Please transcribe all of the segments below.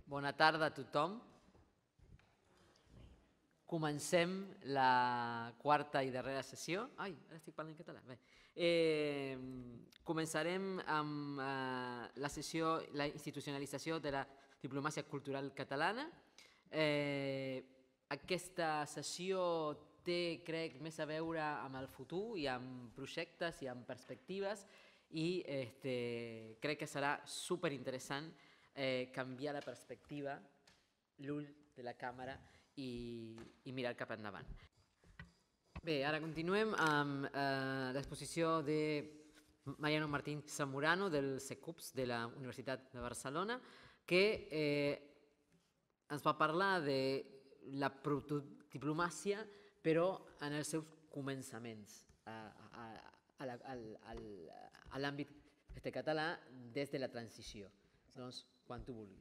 Bona tarda a tothom. Comencem la quarta i darrera sessió. Ai, ara estic parlant en català. Bé. Començarem amb la sessió, la institucionalització de la diplomàcia cultural catalana. Aquesta sessió té, crec, més a veure amb el futur i amb projectes i amb perspectives i crec que serà superinteressant canviar la perspectiva, l'ull de la càmera i mirar cap endavant. Bé, ara continuem amb l'exposició de Mariano Martín Zamorano del CECUPS de la Universitat de Barcelona, que ens va parlar de la protodiplomàcia, però en els seus començaments a l'àmbit català des de la transició. Doncs, quan tu vulguis.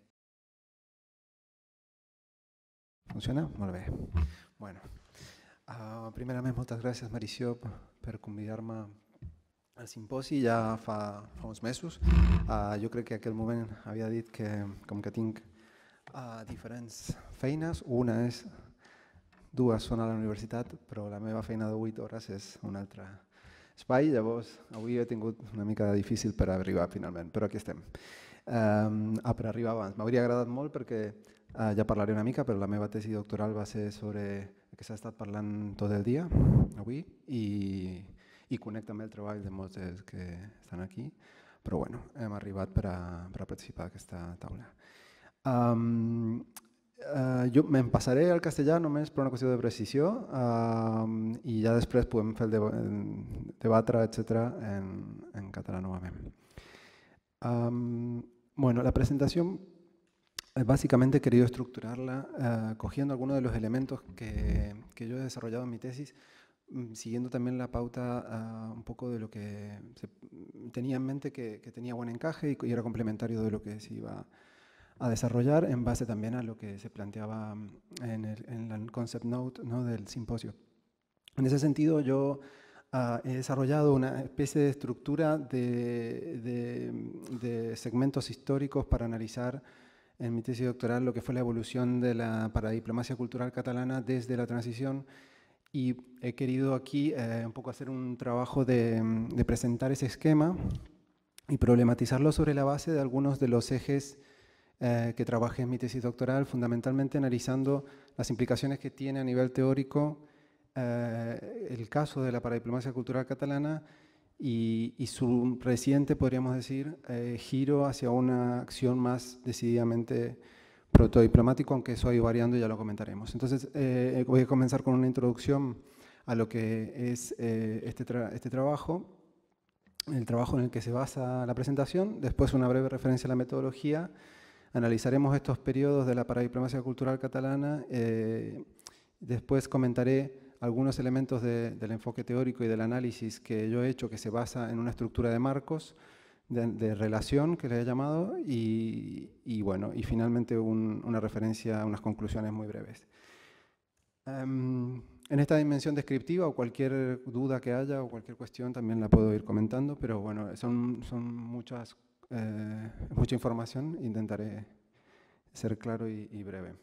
Funciona? Molt bé. Bueno, primerament, moltes gràcies, Marició, per convidar-me al simposi ja fa uns mesos. Jo crec que en aquell moment havia dit que com que tinc diferents feines, dues són a la universitat, però la meva feina de 8 hores és un altre espai, llavors avui he tingut una mica difícil per arribar finalment, però aquí estem. Per arribar abans. M'hauria agradat molt perquè ja parlaré una mica, però la meva tesi doctoral va ser sobre el que s'ha estat parlant tot el dia avui i connecta amb el treball de molts dels que estan aquí, però bueno, hem arribat per a participar d'aquesta taula. Jo me'n passaré al castellà només per una qüestió de precisió i ja després podem fer el debatre, etc., en català novament. Bueno, la presentación básicamente he querido estructurarla cogiendo algunos de los elementos que yo he desarrollado en mi tesis, siguiendo también la pauta un poco de lo que se tenía en mente que tenía buen encaje y era complementario de lo que se iba a desarrollar en base también a lo que se planteaba en el concept note, ¿no?, del simposio. En ese sentido yo he desarrollado una especie de estructura de segmentos históricos para analizar en mi tesis doctoral lo que fue la evolución de la paradiplomacia cultural catalana desde la transición y he querido aquí un poco hacer un trabajo de presentar ese esquema y problematizarlo sobre la base de algunos de los ejes que trabajé en mi tesis doctoral, fundamentalmente analizando las implicaciones que tiene a nivel teórico el caso de la paradiplomacia cultural catalana y su reciente, podríamos decir, giro hacia una acción más decididamente protodiplomático, aunque eso ha ido variando y ya lo comentaremos. Entonces, voy a comenzar con una introducción a lo que es este trabajo, el trabajo en el que se basa la presentación, después una breve referencia a la metodología, analizaremos estos periodos de la paradiplomacia cultural catalana, después comentaré algunos elementos del enfoque teórico y del análisis que yo he hecho que se basa en una estructura de marcos, de relación que le he llamado y bueno, y finalmente una referencia, unas conclusiones muy breves. En esta dimensión descriptiva o cualquier duda que haya o cualquier cuestión también la puedo ir comentando, pero bueno, son mucha información, intentaré ser claro y breve.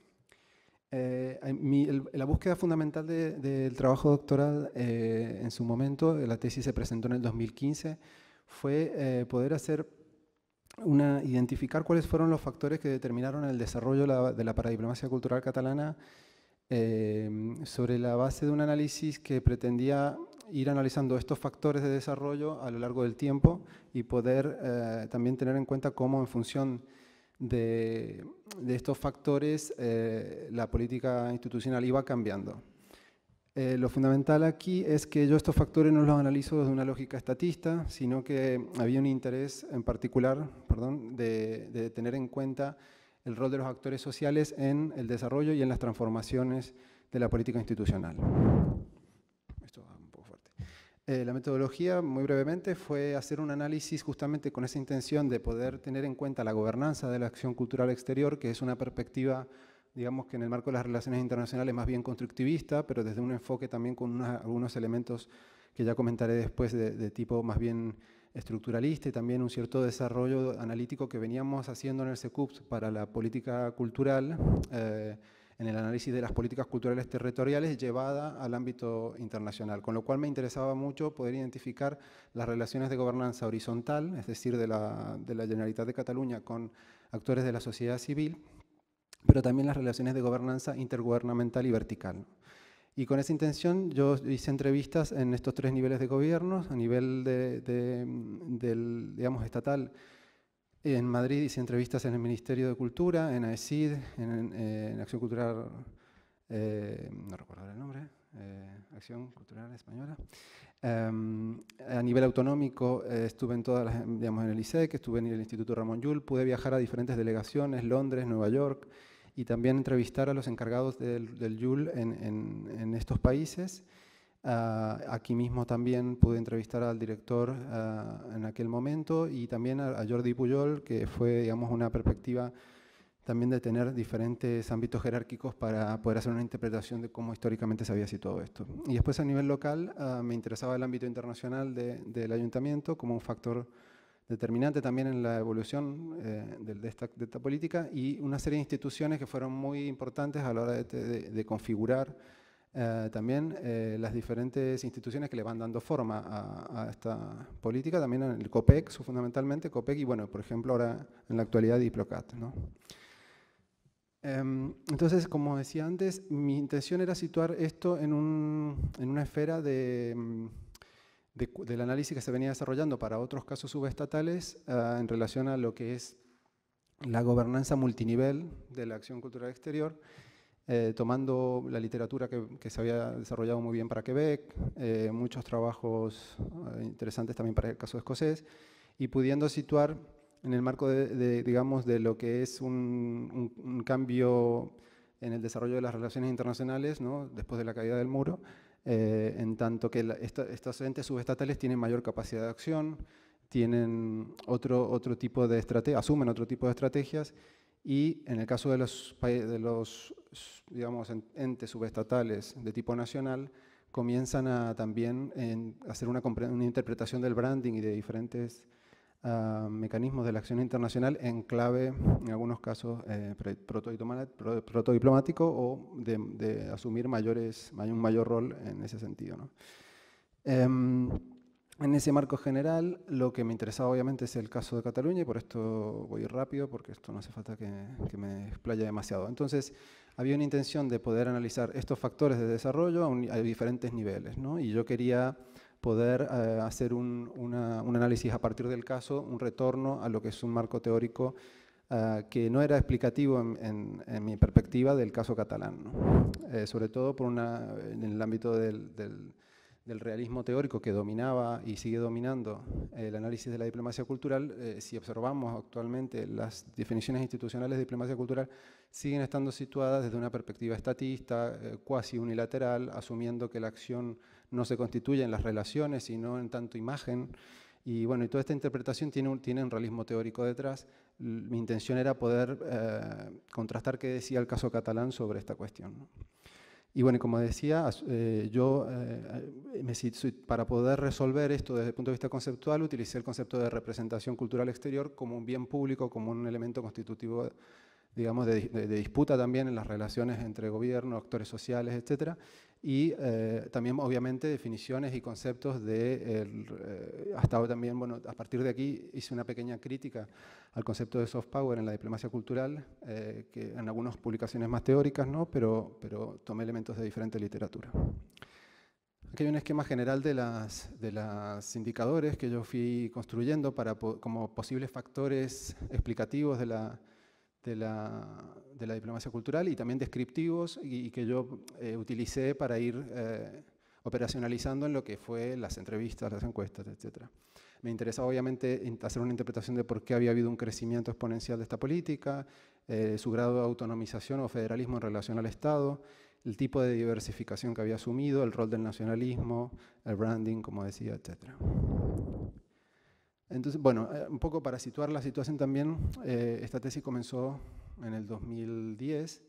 La búsqueda fundamental del trabajo doctoral en su momento, la tesis se presentó en el 2015, fue poder identificar cuáles fueron los factores que determinaron el desarrollo de la paradiplomacia cultural catalana sobre la base de un análisis que pretendía ir analizando estos factores de desarrollo a lo largo del tiempo y poder también tener en cuenta cómo en función de estos factores la política institucional iba cambiando. Lo fundamental aquí es que yo estos factores no los analizo desde una lógica estatista, sino que había un interés en particular, de tener en cuenta el rol de los actores sociales en el desarrollo y en las transformaciones de la política institucional. Esto va un poco fuerte. La metodología, muy brevemente, fue hacer un análisis justamente con esa intención de poder tener en cuenta la gobernanza de la acción cultural exterior, que es una perspectiva, digamos que en el marco de las relaciones internacionales más bien constructivista, pero desde un enfoque también con algunos elementos que ya comentaré después de tipo más bien estructuralista y también un cierto desarrollo analítico que veníamos haciendo en el CECUPS para la política cultural, en el análisis de las políticas culturales territoriales llevada al ámbito internacional, con lo cual me interesaba mucho poder identificar las relaciones de gobernanza horizontal, es decir, de la Generalitat de Cataluña con actores de la sociedad civil, pero también las relaciones de gobernanza intergubernamental y vertical. Y con esa intención yo hice entrevistas en estos 3 niveles de gobierno, a nivel digamos, estatal. En Madrid hice entrevistas en el Ministerio de Cultura, en AECID, en Acción Cultural, no recuerdo el nombre, Acción Cultural Española. A nivel autonómico estuve en todas las, digamos, en el ISEC, estuve en el Instituto Ramon Llull, pude viajar a diferentes delegaciones, Londres, Nueva York, y también entrevistar a los encargados del Llull en estos países. Aquí mismo también pude entrevistar al director en aquel momento y también a Jordi Pujol, que fue, digamos, una perspectiva también de tener diferentes ámbitos jerárquicos para poder hacer una interpretación de cómo históricamente se había situado esto. Y después a nivel local me interesaba el ámbito internacional del ayuntamiento como un factor determinante también en la evolución de esta política, y una serie de instituciones que fueron muy importantes a la hora de configurar también las diferentes instituciones que le van dando forma a esta política, también en el COPEC, fundamentalmente COPEC, y bueno, por ejemplo ahora en la actualidad Diplocat, ¿no? Entonces, como decía antes, mi intención era situar esto en una esfera del análisis que se venía desarrollando para otros casos subestatales en relación a lo que es la gobernanza multinivel de la acción cultural exterior, tomando la literatura que se había desarrollado muy bien para Quebec, muchos trabajos interesantes también para el caso escocés, y pudiendo situar en el marco digamos, de lo que es un cambio en el desarrollo de las relaciones internacionales, ¿no? Después de la caída del muro, en tanto que estos entes subestatales tienen mayor capacidad de acción, tienen otro tipo de estrategia, asumen otro tipo de estrategias, y en el caso de los digamos, entes subestatales de tipo nacional, comienzan a también hacer una interpretación del branding y de diferentes mecanismos de la acción internacional en clave, en algunos casos, protodiplomático o de asumir un mayor rol en ese sentido, ¿no? En ese marco general, lo que me interesaba obviamente es el caso de Cataluña, y por esto voy rápido, porque esto no hace falta que me explaye demasiado. Entonces, había una intención de poder analizar estos factores de desarrollo a diferentes niveles, ¿no? Y yo quería poder hacer un análisis a partir del caso, un retorno a lo que es un marco teórico que no era explicativo en mi perspectiva del caso catalán, ¿no? Sobre todo en el ámbito del realismo teórico que dominaba y sigue dominando el análisis de la diplomacia cultural. Si observamos actualmente las definiciones institucionales de diplomacia cultural, siguen estando situadas desde una perspectiva estatista, cuasi unilateral, asumiendo que la acción no se constituye en las relaciones, sino en tanto imagen. Y bueno, y toda esta interpretación tiene un realismo teórico detrás. Mi intención era poder contrastar qué decía el caso catalán sobre esta cuestión, ¿no? Y bueno, como decía, para poder resolver esto desde el punto de vista conceptual, utilicé el concepto de representación cultural exterior como un bien público, como un elemento constitutivo, digamos, de disputa también en las relaciones entre gobierno, actores sociales, etcétera. Y también, obviamente, definiciones y conceptos hasta ahora también, bueno, a partir de aquí hice una pequeña crítica al concepto de soft power en la diplomacia cultural, que en algunas publicaciones más teóricas, ¿no? Pero tomé elementos de diferente literatura. Aquí hay un esquema general de los indicadores que yo fui construyendo como posibles factores explicativos de la diplomacia cultural y también descriptivos, y que yo utilicé para ir operacionalizando en lo que fue las entrevistas, las encuestas, etc. Me interesaba obviamente hacer una interpretación de por qué había habido un crecimiento exponencial de esta política, su grado de autonomización o federalismo en relación al Estado, el tipo de diversificación que había asumido, el rol del nacionalismo, el branding, como decía, etc. Entonces, bueno, un poco para situar la situación también, esta tesis comenzó en el 2010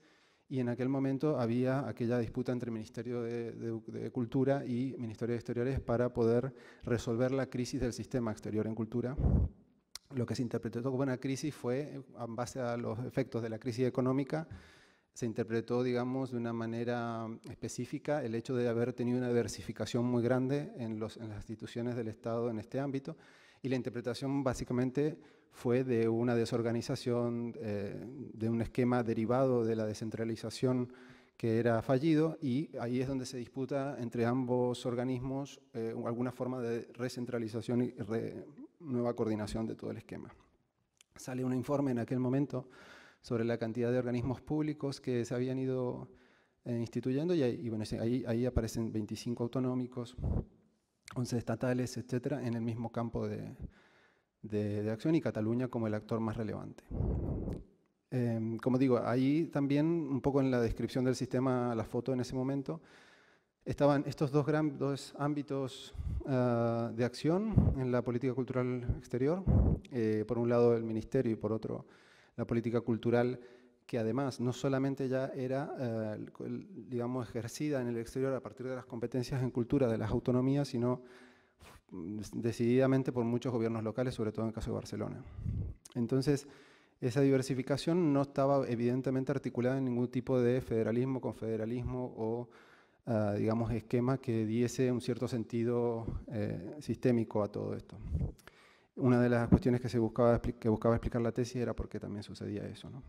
y en aquel momento había aquella disputa entre Ministerio de Cultura y Ministerio de Exteriores para poder resolver la crisis del sistema exterior en cultura. Lo que se interpretó como una crisis fue, en base a los efectos de la crisis económica, se interpretó, digamos, de una manera específica el hecho de haber tenido una diversificación muy grande en las instituciones del Estado en este ámbito, y la interpretación básicamente fue de una desorganización, de un esquema derivado de la descentralización que era fallido, y ahí es donde se disputa entre ambos organismos alguna forma de recentralización y nueva coordinación de todo el esquema. Sale un informe en aquel momento sobre la cantidad de organismos públicos que se habían ido instituyendo, y bueno, ahí aparecen 25 autonómicos, 11 estatales, etcétera, en el mismo campo de acción, y Cataluña como el actor más relevante. Como digo, ahí también, un poco en la descripción del sistema, la foto en ese momento, estaban estos dos ámbitos de acción en la política cultural exterior, por un lado el ministerio y por otro la política cultural, que además no solamente ya era, digamos, ejercida en el exterior a partir de las competencias en cultura de las autonomías, sino decididamente por muchos gobiernos locales, sobre todo en el caso de Barcelona. Entonces, esa diversificación no estaba evidentemente articulada en ningún tipo de federalismo, confederalismo o, digamos, esquema que diese un cierto sentido sistémico a todo esto. Una de las cuestiones que buscaba explicar la tesis era por qué también sucedía eso, ¿no?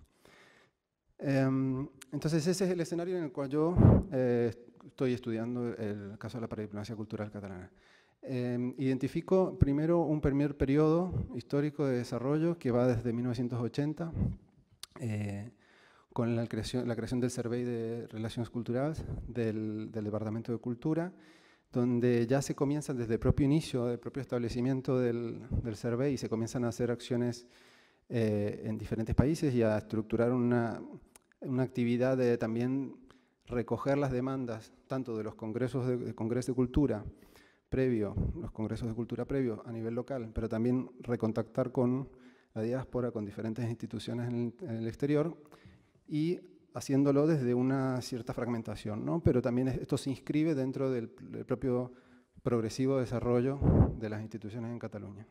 Entonces ese es el escenario en el cual yo estoy estudiando el caso de la paradiplomacia cultural catalana. Identifico primero un primer periodo histórico de desarrollo que va desde 1980, con la creación del Servei de Relacions Culturals del Departamento de Cultura, donde ya se comienzan desde el propio inicio, del propio establecimiento del Servei, y se comienzan a hacer acciones en diferentes países y a estructurar una actividad de también recoger las demandas, tanto de los congresos de cultura los congresos de cultura previos a nivel local, pero también recontactar con la diáspora, con diferentes instituciones en el exterior, y haciéndolo desde una cierta fragmentación, ¿no? Pero también esto se inscribe dentro del propio progresivo desarrollo de las instituciones en Cataluña.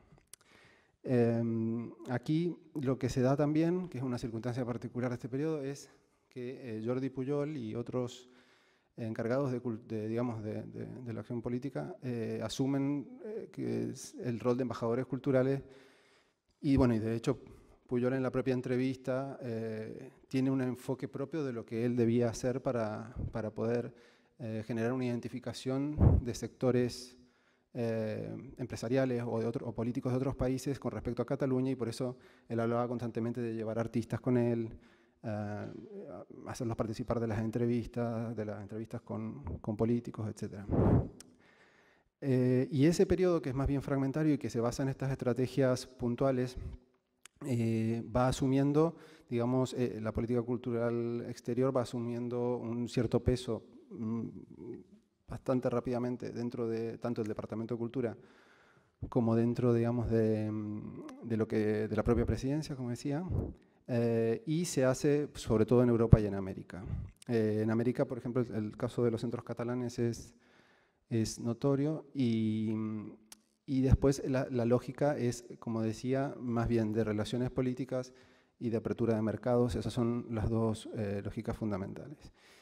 Aquí lo que se da también, que es una circunstancia particular de este periodo, es que Jordi Pujol y otros encargados de la acción política asumen que es el rol de embajadores culturales, y bueno, y de hecho Pujol en la propia entrevista tiene un enfoque propio de lo que él debía hacer para poder generar una identificación de sectores empresariales o políticos de otros países con respecto a Cataluña, y por eso él hablaba constantemente de llevar artistas con él, hacerlos participar de las entrevistas con políticos, etc. Y ese periodo, que es más bien fragmentario y que se basa en estas estrategias puntuales, va asumiendo, digamos, la política cultural exterior va asumiendo un cierto peso bastante rápidamente dentro de tanto el Departamento de Cultura como dentro, digamos, de la propia presidencia, como decía, y se hace sobre todo en Europa y en América. En América, por ejemplo, el caso de los centros catalanes es notorio, y después la lógica es, como decía, más bien de relaciones políticas y de apertura de mercados. Esas son las dos lógicas fundamentales.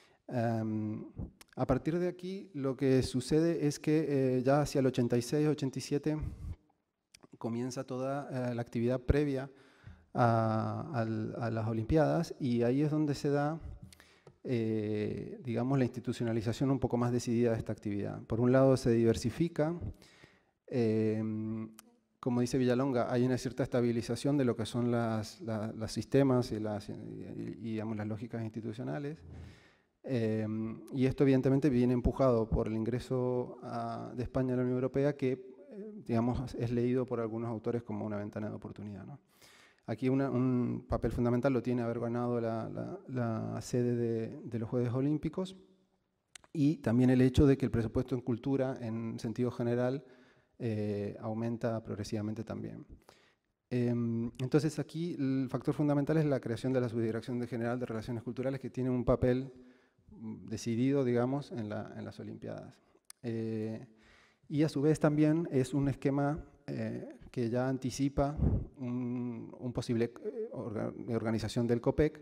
A partir de aquí, lo que sucede es que ya hacia el 86-87 comienza toda la actividad previa a las Olimpiadas, y ahí es donde se da, digamos, la institucionalización un poco más decidida de esta actividad. Por un lado, se diversifica. Como dice Villalonga, hay una cierta estabilización de lo que son los sistemas y digamos, las lógicas institucionales. Y esto evidentemente viene empujado por el ingreso de España a la Unión Europea, que digamos, es leído por algunos autores como una ventana de oportunidad, ¿no? Aquí un papel fundamental lo tiene haber ganado la sede de los Juegos Olímpicos, y también el hecho de que el presupuesto en cultura en sentido general aumenta progresivamente también. Entonces aquí el factor fundamental es la creación de la Subdirección General de Relaciones Culturales, que tiene un papel decidido, digamos, en las Olimpiadas. Y a su vez también es un esquema que ya anticipa un posible organización del COPEC.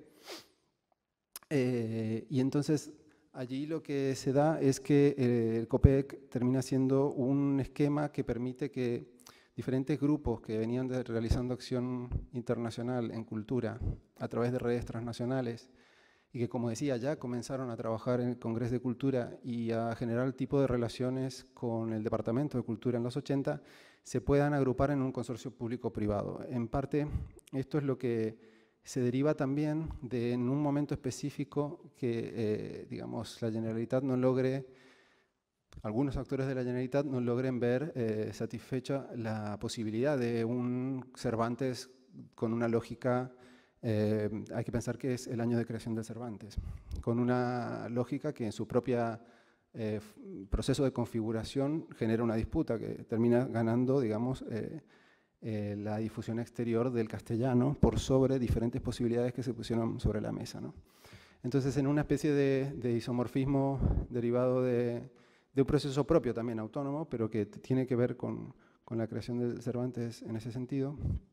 Y entonces allí lo que se da es que el COPEC termina siendo un esquema que permite que diferentes grupos que venían realizando acción internacional en cultura a través de redes transnacionales y que, como decía, ya comenzaron a trabajar en el Congreso de Cultura y a generar el tipo de relaciones con el Departamento de Cultura en los 80, se puedan agrupar en un consorcio público-privado. En parte, esto es lo que se deriva también de en un momento específico que, digamos, la Generalitat no logre, algunos actores de la Generalitat no logren ver satisfecha la posibilidad de un Cervantes con una lógica, hay que pensar que es el año de creación del Cervantes, con una lógica que en su propia proceso de configuración genera una disputa que termina ganando, digamos, la difusión exterior del castellano por sobre diferentes posibilidades que se pusieron sobre la mesa, ¿no? Entonces, en una especie de isomorfismo derivado de un proceso propio también autónomo, pero que tiene que ver con la creación del Cervantes en ese sentido,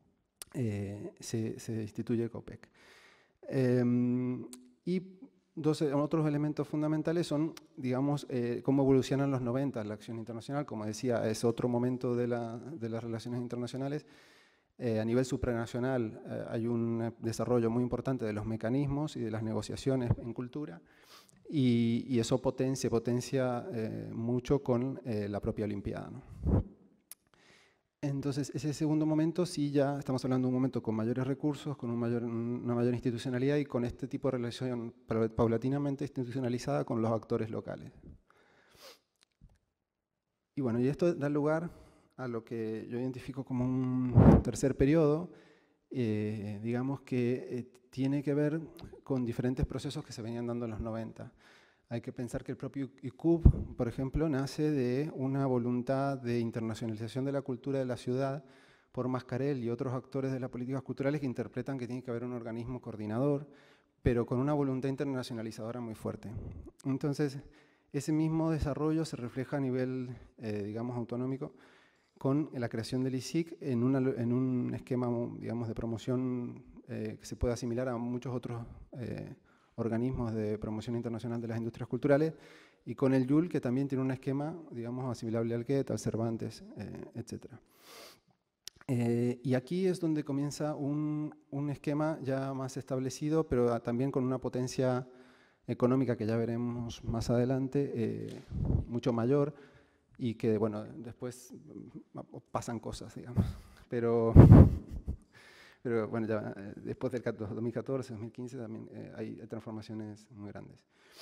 se instituye el COPEC. Y otros elementos fundamentales son, digamos, cómo evolucionan los 90 la acción internacional. Como decía, es otro momento de las relaciones internacionales. A nivel supranacional hay un desarrollo muy importante de los mecanismos y de las negociaciones en cultura, y eso se potencia mucho con la propia Olimpiada, ¿no? Entonces, ese segundo momento sí ya estamos hablando de un momento con mayores recursos, con una mayor institucionalidad y con este tipo de relación paulatinamente institucionalizada con los actores locales. Y bueno, y esto da lugar a lo que yo identifico como un tercer periodo, digamos que tiene que ver con diferentes procesos que se venían dando en los 90. Hay que pensar que el propio ICUB, por ejemplo, nace de una voluntad de internacionalización de la cultura de la ciudad por Mascarell y otros actores de las políticas culturales que interpretan que tiene que haber un organismo coordinador, pero con una voluntad internacionalizadora muy fuerte. Entonces, ese mismo desarrollo se refleja a nivel, digamos, autonómico, con la creación del ISIC en un esquema, digamos, de promoción que se puede asimilar a muchos otros organismos de promoción internacional de las industrias culturales, y con el YUL, que también tiene un esquema, digamos, asimilable al Goethe, al Cervantes, etc. Y aquí es donde comienza un esquema ya más establecido, pero también con una potencia económica que ya veremos más adelante, mucho mayor, y que, bueno, después pasan cosas, digamos. Pero bueno, ya después del 2014, 2015 también hay transformaciones muy grandes.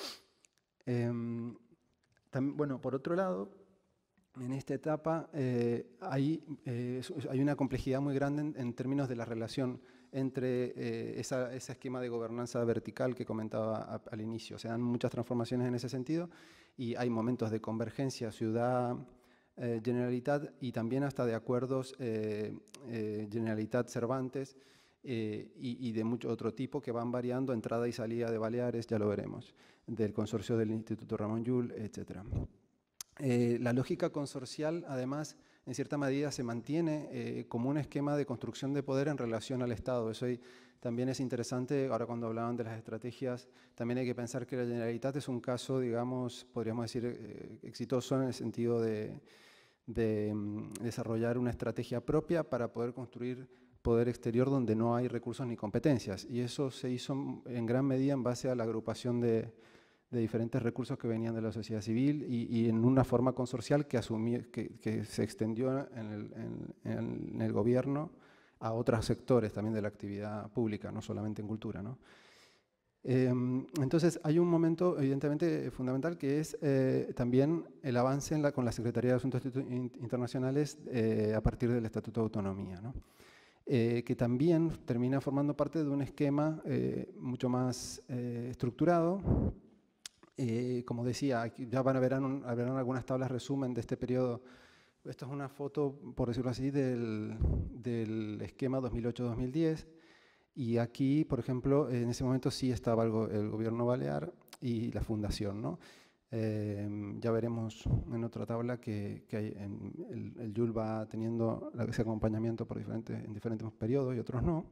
Bueno, por otro lado, en esta etapa hay una complejidad muy grande en términos de la relación entre ese esquema de gobernanza vertical que comentaba al inicio. Se dan muchas transformaciones en ese sentido y hay momentos de convergencia ciudad, Generalitat, y también hasta de acuerdos Generalitat-Cervantes y de mucho otro tipo que van variando, entrada y salida de Baleares, ya lo veremos, del consorcio del Instituto Ramon Llull, etc. La lógica consorcial, además, en cierta medida se mantiene como un esquema de construcción de poder en relación al Estado. Eso también es interesante. Ahora, cuando hablaban de las estrategias, también hay que pensar que la Generalitat es un caso, digamos, podríamos decir, exitoso en el sentido de desarrollar una estrategia propia para poder construir poder exterior donde no hay recursos ni competencias. Y eso se hizo en gran medida en base a la agrupación de diferentes recursos que venían de la sociedad civil y en una forma consorcial que se extendió en el gobierno a otros sectores también de la actividad pública, no solamente en cultura, ¿no? Entonces hay un momento evidentemente fundamental que es también el avance con la Secretaría de Asuntos Internacionales a partir del Estatuto de Autonomía, ¿no? Que también termina formando parte de un esquema mucho más estructurado. Como decía, aquí ya verán algunas tablas resumen de este periodo esta es una foto, por decirlo así, del esquema 2008-2010. Y aquí, por ejemplo, en ese momento sí estaba el gobierno balear y la fundación, ¿no? Ya veremos en otra tabla que el YUL va teniendo ese acompañamiento en diferentes periodos y otros no.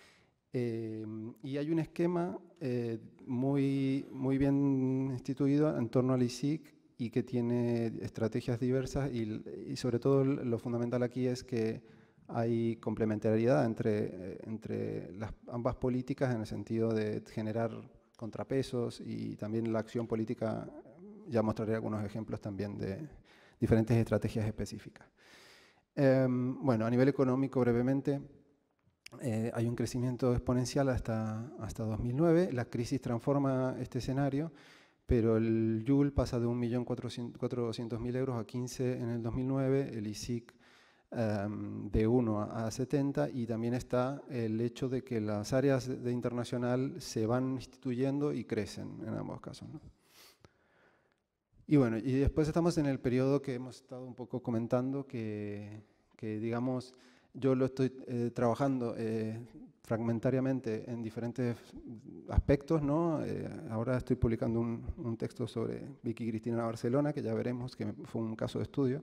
Y hay un esquema muy bien instituido en torno al ISIC y que tiene estrategias diversas y sobre todo lo fundamental aquí es que hay complementariedad entre ambas políticas en el sentido de generar contrapesos y también la acción política. Ya mostraré algunos ejemplos también de diferentes estrategias específicas. Bueno, a nivel económico, brevemente, hay un crecimiento exponencial hasta 2009. La crisis transforma este escenario, pero el YUL pasa de 1.400.000 euros a 15 en el 2009, el ISIC de 1 a 70, y también está el hecho de que las áreas de internacional se van instituyendo y crecen en ambos casos, ¿no? Y bueno, y después estamos en el periodo que hemos estado un poco comentando, que digamos, yo lo estoy trabajando fragmentariamente en diferentes aspectos, ¿no? Ahora estoy publicando un texto sobre Vicky Cristina Barcelona, que ya veremos, que fue un caso de estudio.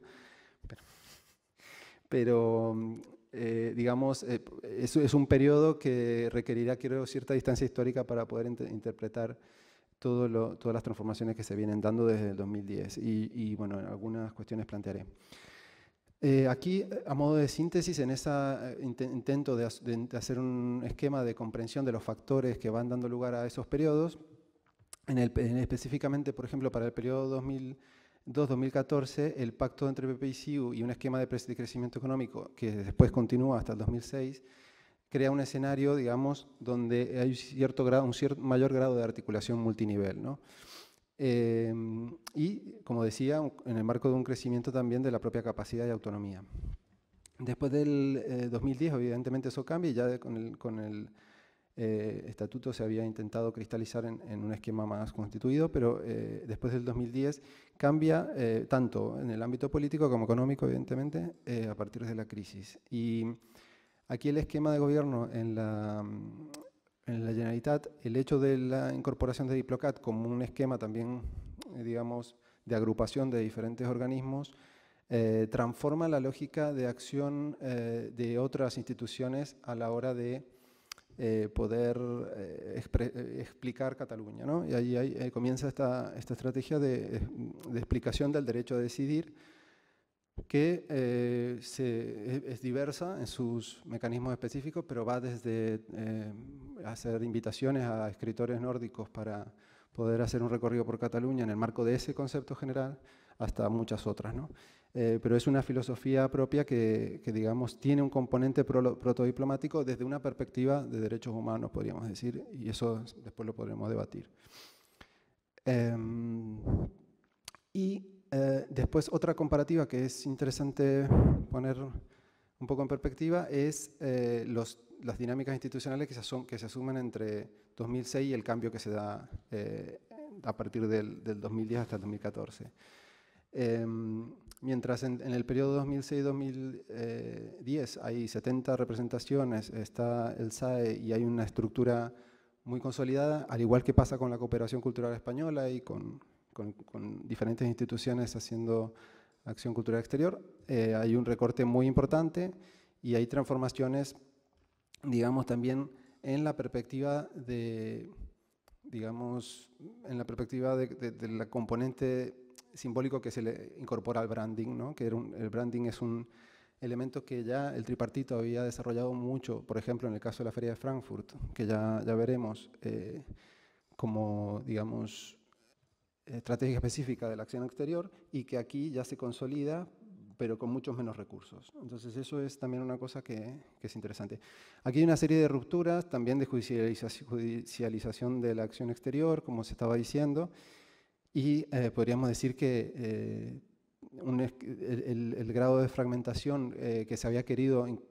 Pero digamos, es un periodo que requerirá, creo, cierta distancia histórica para poder interpretar todas las transformaciones que se vienen dando desde el 2010 y bueno, algunas cuestiones plantearé. Aquí, a modo de síntesis, en ese intento de hacer un esquema de comprensión de los factores que van dando lugar a esos periodos, específicamente, por ejemplo, para el periodo 2002-2014, el pacto entre PP y CIU y un esquema de crecimiento económico que después continúa hasta el 2006, crea un escenario, digamos, donde hay un mayor grado de articulación multinivel, ¿no? Y, como decía, en el marco de un crecimiento también de la propia capacidad y autonomía. Después del 2010, evidentemente eso cambia y ya con el estatuto se había intentado cristalizar en un esquema más constituido, pero después del 2010 cambia tanto en el ámbito político como económico, evidentemente, a partir de la crisis. Y aquí el esquema de gobierno en la Generalitat, el hecho de la incorporación de Diplocat como un esquema también, digamos, de agrupación de diferentes organismos, transforma la lógica de acción de otras instituciones a la hora de poder explicar Cataluña, ¿no? Y ahí comienza esta estrategia de explicación del derecho a decidir, que es diversa en sus mecanismos específicos, pero va desde hacer invitaciones a escritores nórdicos para poder hacer un recorrido por Cataluña en el marco de ese concepto general, hasta muchas otras, ¿no? Pero es una filosofía propia que digamos, tiene un componente protodiplomático desde una perspectiva de derechos humanos, podríamos decir, y eso después lo podremos debatir. Después otra comparativa que es interesante poner un poco en perspectiva es las dinámicas institucionales que se asumen entre 2006 y el cambio que se da a partir del 2010 hasta el 2014. Mientras en el periodo 2006-2010 hay 70 representaciones, está el SAE y hay una estructura muy consolidada, al igual que pasa con la cooperación cultural española y con diferentes instituciones haciendo acción cultural exterior, hay un recorte muy importante y hay transformaciones, digamos, también en la perspectiva de, digamos, de la componente simbólico que se le incorpora al branding, ¿no? Que el branding es un elemento que ya el tripartito había desarrollado mucho, por ejemplo, en el caso de la Feria de Frankfurt, que ya veremos como, digamos, estrategia específica de la acción exterior y que aquí ya se consolida, pero con muchos menos recursos. Entonces eso es también una cosa que es interesante. Aquí hay una serie de rupturas, también de judicialización de la acción exterior, como se estaba diciendo, y podríamos decir que el grado de fragmentación que se había querido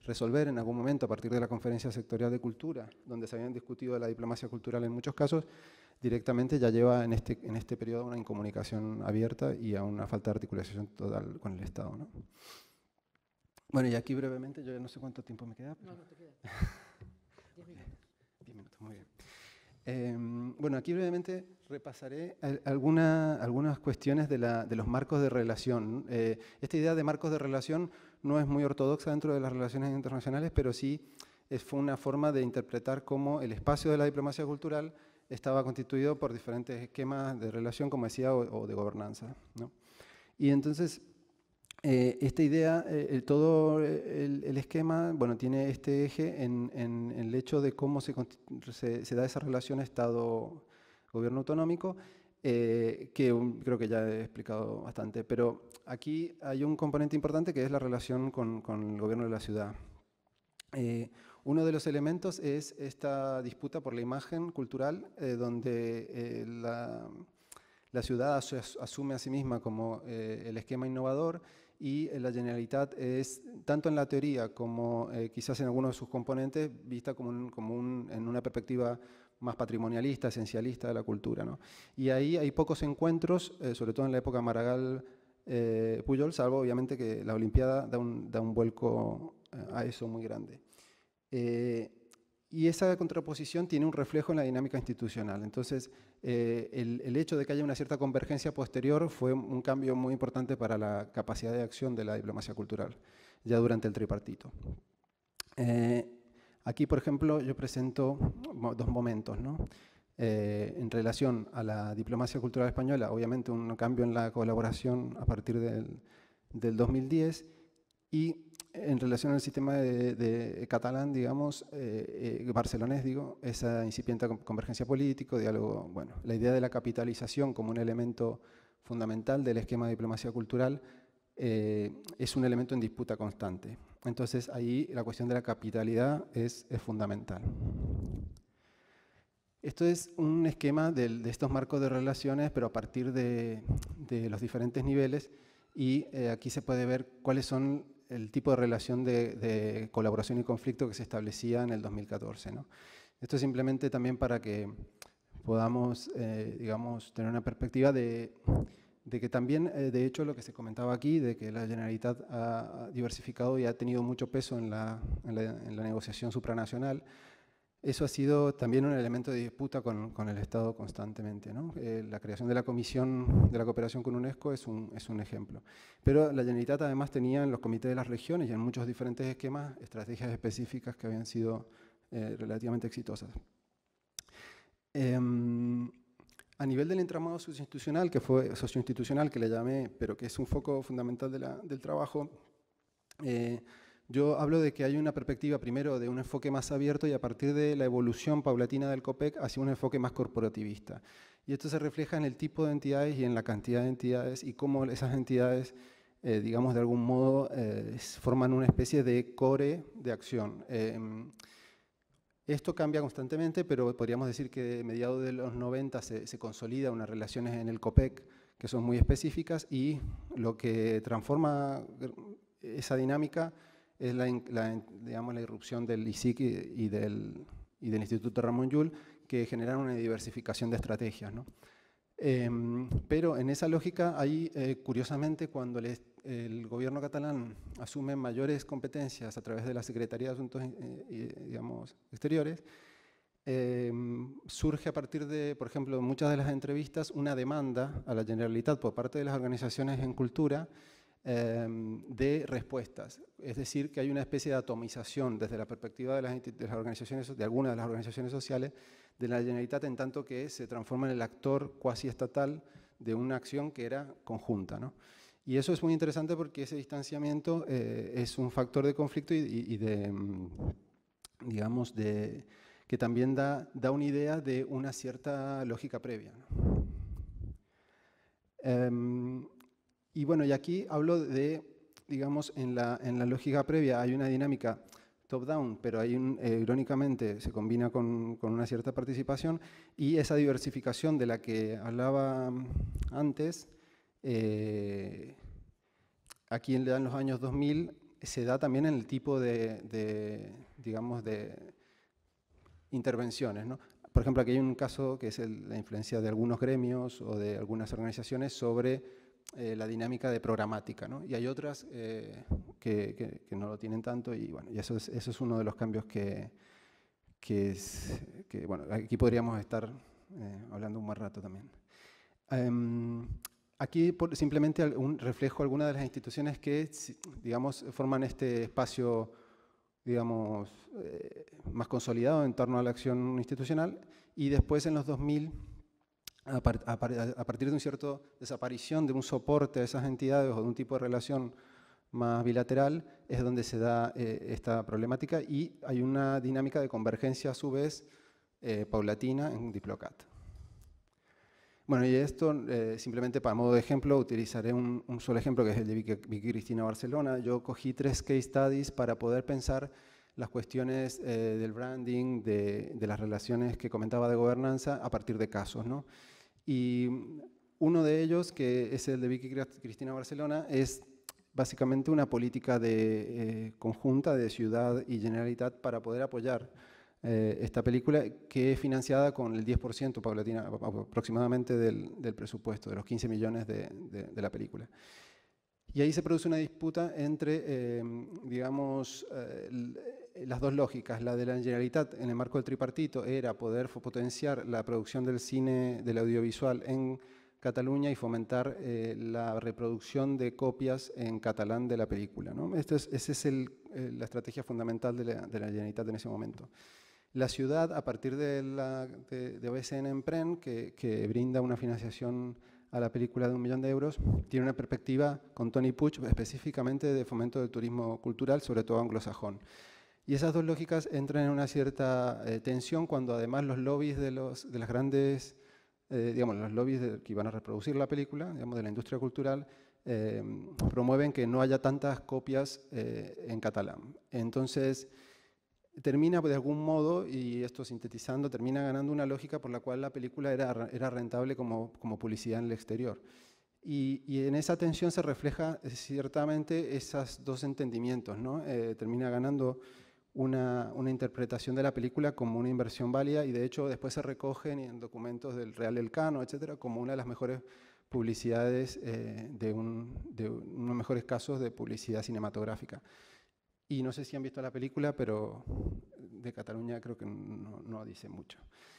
resolver en algún momento a partir de la Conferencia Sectorial de Cultura, donde se habían discutido la diplomacia cultural en muchos casos, directamente ya lleva en este periodo a una incomunicación abierta y a una falta de articulación total con el Estado, ¿no? Bueno, y aquí brevemente, yo ya no sé cuánto tiempo me queda. Pero... No, no te queda. 10 minutos. 10 minutos, muy bien. Bueno, aquí brevemente repasaré algunas cuestiones de los marcos de relación. Esta idea de marcos de relación no es muy ortodoxa dentro de las relaciones internacionales, pero sí fue una forma de interpretar cómo el espacio de la diplomacia cultural estaba constituido por diferentes esquemas de relación, como decía, o de gobernanza, ¿no? Y entonces, esta idea, todo el esquema, bueno, tiene este eje en el hecho de cómo se da esa relación Estado-gobierno autonómico, que creo que ya he explicado bastante, pero aquí hay un componente importante que es la relación con el gobierno de la ciudad. Uno de los elementos es esta disputa por la imagen cultural, donde la ciudad asume a sí misma como el esquema innovador, y la Generalitat es, tanto en la teoría como quizás en algunos de sus componentes, vista en una perspectiva más patrimonialista, esencialista de la cultura, ¿no? Y ahí hay pocos encuentros, sobre todo en la época Maragall-Pujol, salvo obviamente que la Olimpiada da un vuelco a eso muy grande. Y esa contraposición tiene un reflejo en la dinámica institucional. Entonces, el hecho de que haya una cierta convergencia posterior fue un cambio muy importante para la capacidad de acción de la diplomacia cultural, ya durante el tripartito. Aquí, por ejemplo, yo presento dos momentos, ¿no? En relación a la diplomacia cultural española, obviamente un cambio en la colaboración a partir del 2010, y en relación al sistema de catalán, digamos, barcelonés, digo, esa incipiente convergencia política, diálogo, bueno, la idea de la capitalización como un elemento fundamental del esquema de diplomacia cultural es un elemento en disputa constante. Entonces, ahí la cuestión de la capitalidad es fundamental. Esto es un esquema de estos marcos de relaciones, pero a partir de los diferentes niveles, y aquí se puede ver cuáles son el tipo de relación de colaboración y conflicto que se establecía en el 2014, ¿no? Esto es simplemente también para que podamos, digamos, tener una perspectiva de que también, de hecho, lo que se comentaba aquí, de que la Generalitat ha diversificado y ha tenido mucho peso en la negociación supranacional. Eso ha sido también un elemento de disputa con el Estado constantemente, ¿no? La creación de la Comisión de la Cooperación con UNESCO es un ejemplo. Pero la Generalitat además tenía en los comités de las regiones y en muchos diferentes esquemas estrategias específicas que habían sido relativamente exitosas. A nivel del entramado socioinstitucional, que le llamé, pero que es un foco fundamental del trabajo, yo hablo de que hay una perspectiva primero de un enfoque más abierto y a partir de la evolución paulatina del COPEC hacia un enfoque más corporativista. Y esto se refleja en el tipo de entidades y en la cantidad de entidades y cómo esas entidades, digamos, de algún modo forman una especie de core de acción. Esto cambia constantemente, pero podríamos decir que de mediados de los 90 se consolida unas relaciones en el COPEC que son muy específicas, y lo que transforma esa dinámica es digamos, la irrupción del ISIC y del Instituto Ramon Llull, que generan una diversificación de estrategias, ¿no? Pero en esa lógica, ahí, curiosamente, cuando el gobierno catalán asume mayores competencias a través de la Secretaría de Asuntos digamos, Exteriores, surge a partir de, por ejemplo, muchas de las entrevistas, una demanda a la Generalitat por parte de las organizaciones en cultura de respuestas. Es decir, que hay una especie de atomización desde la perspectiva de las organizaciones, de algunas de las organizaciones sociales, de la Generalitat, en tanto que se transforma en el actor cuasi estatal de una acción que era conjunta, ¿no? Y eso es muy interesante porque ese distanciamiento es un factor de conflicto y de, digamos, que también da una idea de una cierta lógica previa, ¿no? Y bueno, y aquí hablo de, digamos, en la lógica previa hay una dinámica top-down, pero hay irónicamente se combina con una cierta participación, y esa diversificación de la que hablaba antes, aquí en los años 2000 se da también en el tipo digamos, de intervenciones, ¿no? Por ejemplo, aquí hay un caso que es la influencia de algunos gremios o de algunas organizaciones sobre la dinámica de programática, ¿no? Y hay otras que no lo tienen tanto y bueno, y eso es uno de los cambios que bueno, aquí podríamos estar hablando un buen rato también. Aquí simplemente reflejo algunas de las instituciones que, digamos, forman este espacio, digamos, más consolidado en torno a la acción institucional, y después en los 2000, a partir de una cierta desaparición de un soporte a esas entidades o de un tipo de relación más bilateral, es donde se da esta problemática, y hay una dinámica de convergencia a su vez paulatina en Diplocat. Bueno, y esto simplemente para modo de ejemplo utilizaré un solo ejemplo, que es el de Vicky Cristina Barcelona. Yo cogí 3 case studies para poder pensar las cuestiones del branding, de las relaciones que comentaba de gobernanza a partir de casos, ¿no? Y uno de ellos, que es el de Vicky Cristina Barcelona, es básicamente una política conjunta de ciudad y Generalitat para poder apoyar esta película, que es financiada con el 10% paulatina, aproximadamente del presupuesto, de los 15 millones de la película. Y ahí se produce una disputa entre, digamos, las dos lógicas. La de la Generalitat, en el marco del tripartito, era poder potenciar la producción del cine, del audiovisual en Cataluña y fomentar la reproducción de copias en catalán de la película, ¿no? Esa es la estrategia fundamental de la Generalitat en ese momento. La ciudad, a partir de OSN Empren, que brinda una financiación a la película de 1 millón de euros, tiene una perspectiva con Tony Puig específicamente de fomento del turismo cultural, sobre todo anglosajón. Y esas dos lógicas entran en una cierta tensión cuando además los lobbies de las grandes, digamos, los lobbies que iban a reproducir la película, digamos, de la industria cultural, promueven que no haya tantas copias en catalán. Entonces, termina de algún modo, y esto sintetizando, termina ganando una lógica por la cual la película era rentable como publicidad en el exterior. Y en esa tensión se refleja ciertamente esos dos entendimientos, ¿no? Termina ganando una interpretación de la película como una inversión válida, y de hecho después se recogen en documentos del Real Elcano, etcétera, como una de las mejores publicidades, de unos mejores casos de publicidad cinematográfica. Y no sé si han visto la película, pero de Cataluña creo que no dice mucho.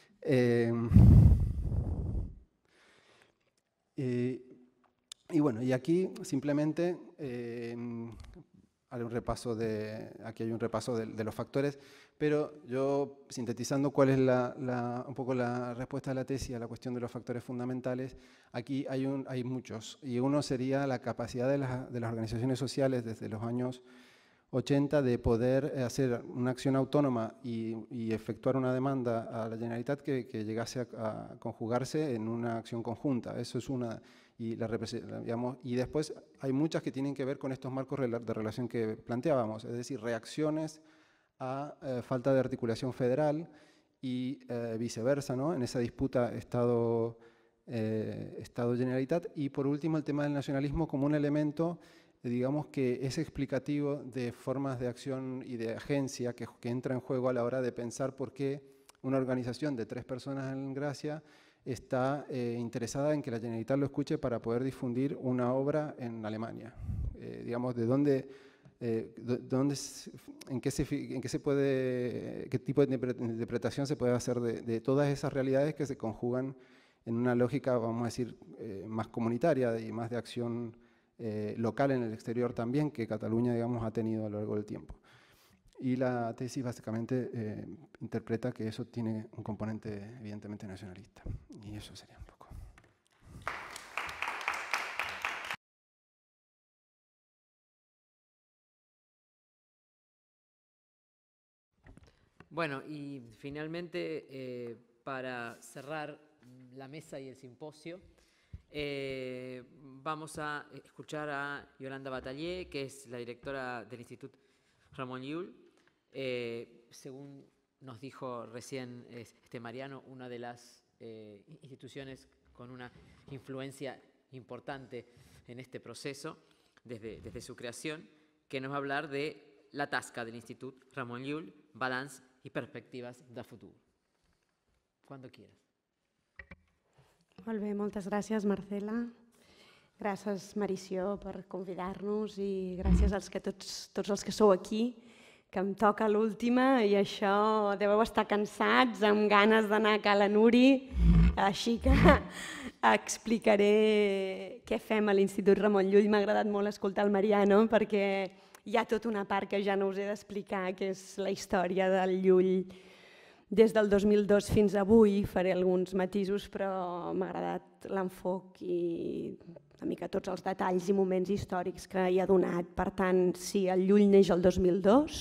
Y bueno, y aquí simplemente haré un repaso aquí hay un repaso de los factores, pero yo sintetizando cuál es un poco la respuesta de la tesis a la cuestión de los factores fundamentales, aquí hay muchos, y uno sería la capacidad de las organizaciones sociales desde los años 80 de poder hacer una acción autónoma y efectuar una demanda a la Generalitat que llegase a conjugarse en una acción conjunta. Eso es una, digamos, y después hay muchas que tienen que ver con estos marcos de relación que planteábamos, es decir, reacciones a falta de articulación federal y viceversa, ¿no? En esa disputa Estado-Generalitat. Y por último, el tema del nacionalismo como un elemento, digamos, que es explicativo de formas de acción y de agencia que entra en juego a la hora de pensar por qué una organización de 3 personas en Gracia está interesada en que la Generalitat lo escuche para poder difundir una obra en Alemania. Digamos, de dónde, en qué se puede, qué tipo de interpretación se puede hacer de todas esas realidades que se conjugan en una lógica, vamos a decir, más comunitaria y más de acción local en el exterior también, que Cataluña, digamos, ha tenido a lo largo del tiempo. Y la tesis básicamente interpreta que eso tiene un componente evidentemente nacionalista. Y eso sería un poco. Bueno, y finalmente, para cerrar la mesa y el simposio, vamos a escuchar a Yolanda Batallé, que es la directora del Instituto Ramon Llull. Según nos dijo recién Mariano, una de las instituciones con una influencia importante en este proceso desde su creación, que que nos va a hablar de la tasca del Institut Ramon Llull, balanç i perspectives de futur. Cuando quieras. Molt bé, moltes gràcies, Marcela. Gràcies, Marició, per convidar-nos i gràcies als que tots els que sou aquí, que em toca l'última i això deveu estar cansats, amb ganes d'anar a Cala Nuri, així que explicaré què fem a l'Institut Ramon Llull. M'ha agradat molt escoltar el Mariano perquè hi ha tota una part que ja no us he d'explicar, que és la història del Llull des del 2002 fins avui. Faré alguns matisos, però m'ha agradat l'enfoc i una mica tots els detalls i moments històrics que hi ha donat. Per tant, sí, el Llull neix el 2002,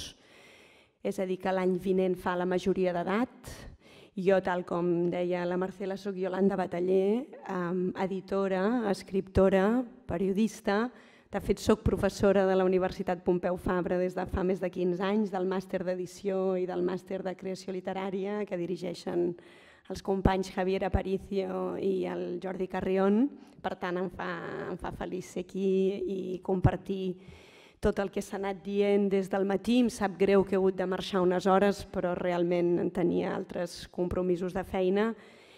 és a dir, que l'any vinent fa la majoria d'edat. Jo, tal com deia la Marcela, soc Iolanda Bataller, editora, escriptora, periodista. De fet, soc professora de la Universitat Pompeu Fabra des de fa més de 15 anys, del màster d'edició i del màster de creació literària que dirigeixen els companys Javier Aparicio i el Jordi Carrion. Per tant, em fa feliç ser aquí i compartir tot el que s'ha anat dient des del matí. Em sap greu que he hagut de marxar unes hores, però realment tenia altres compromisos de feina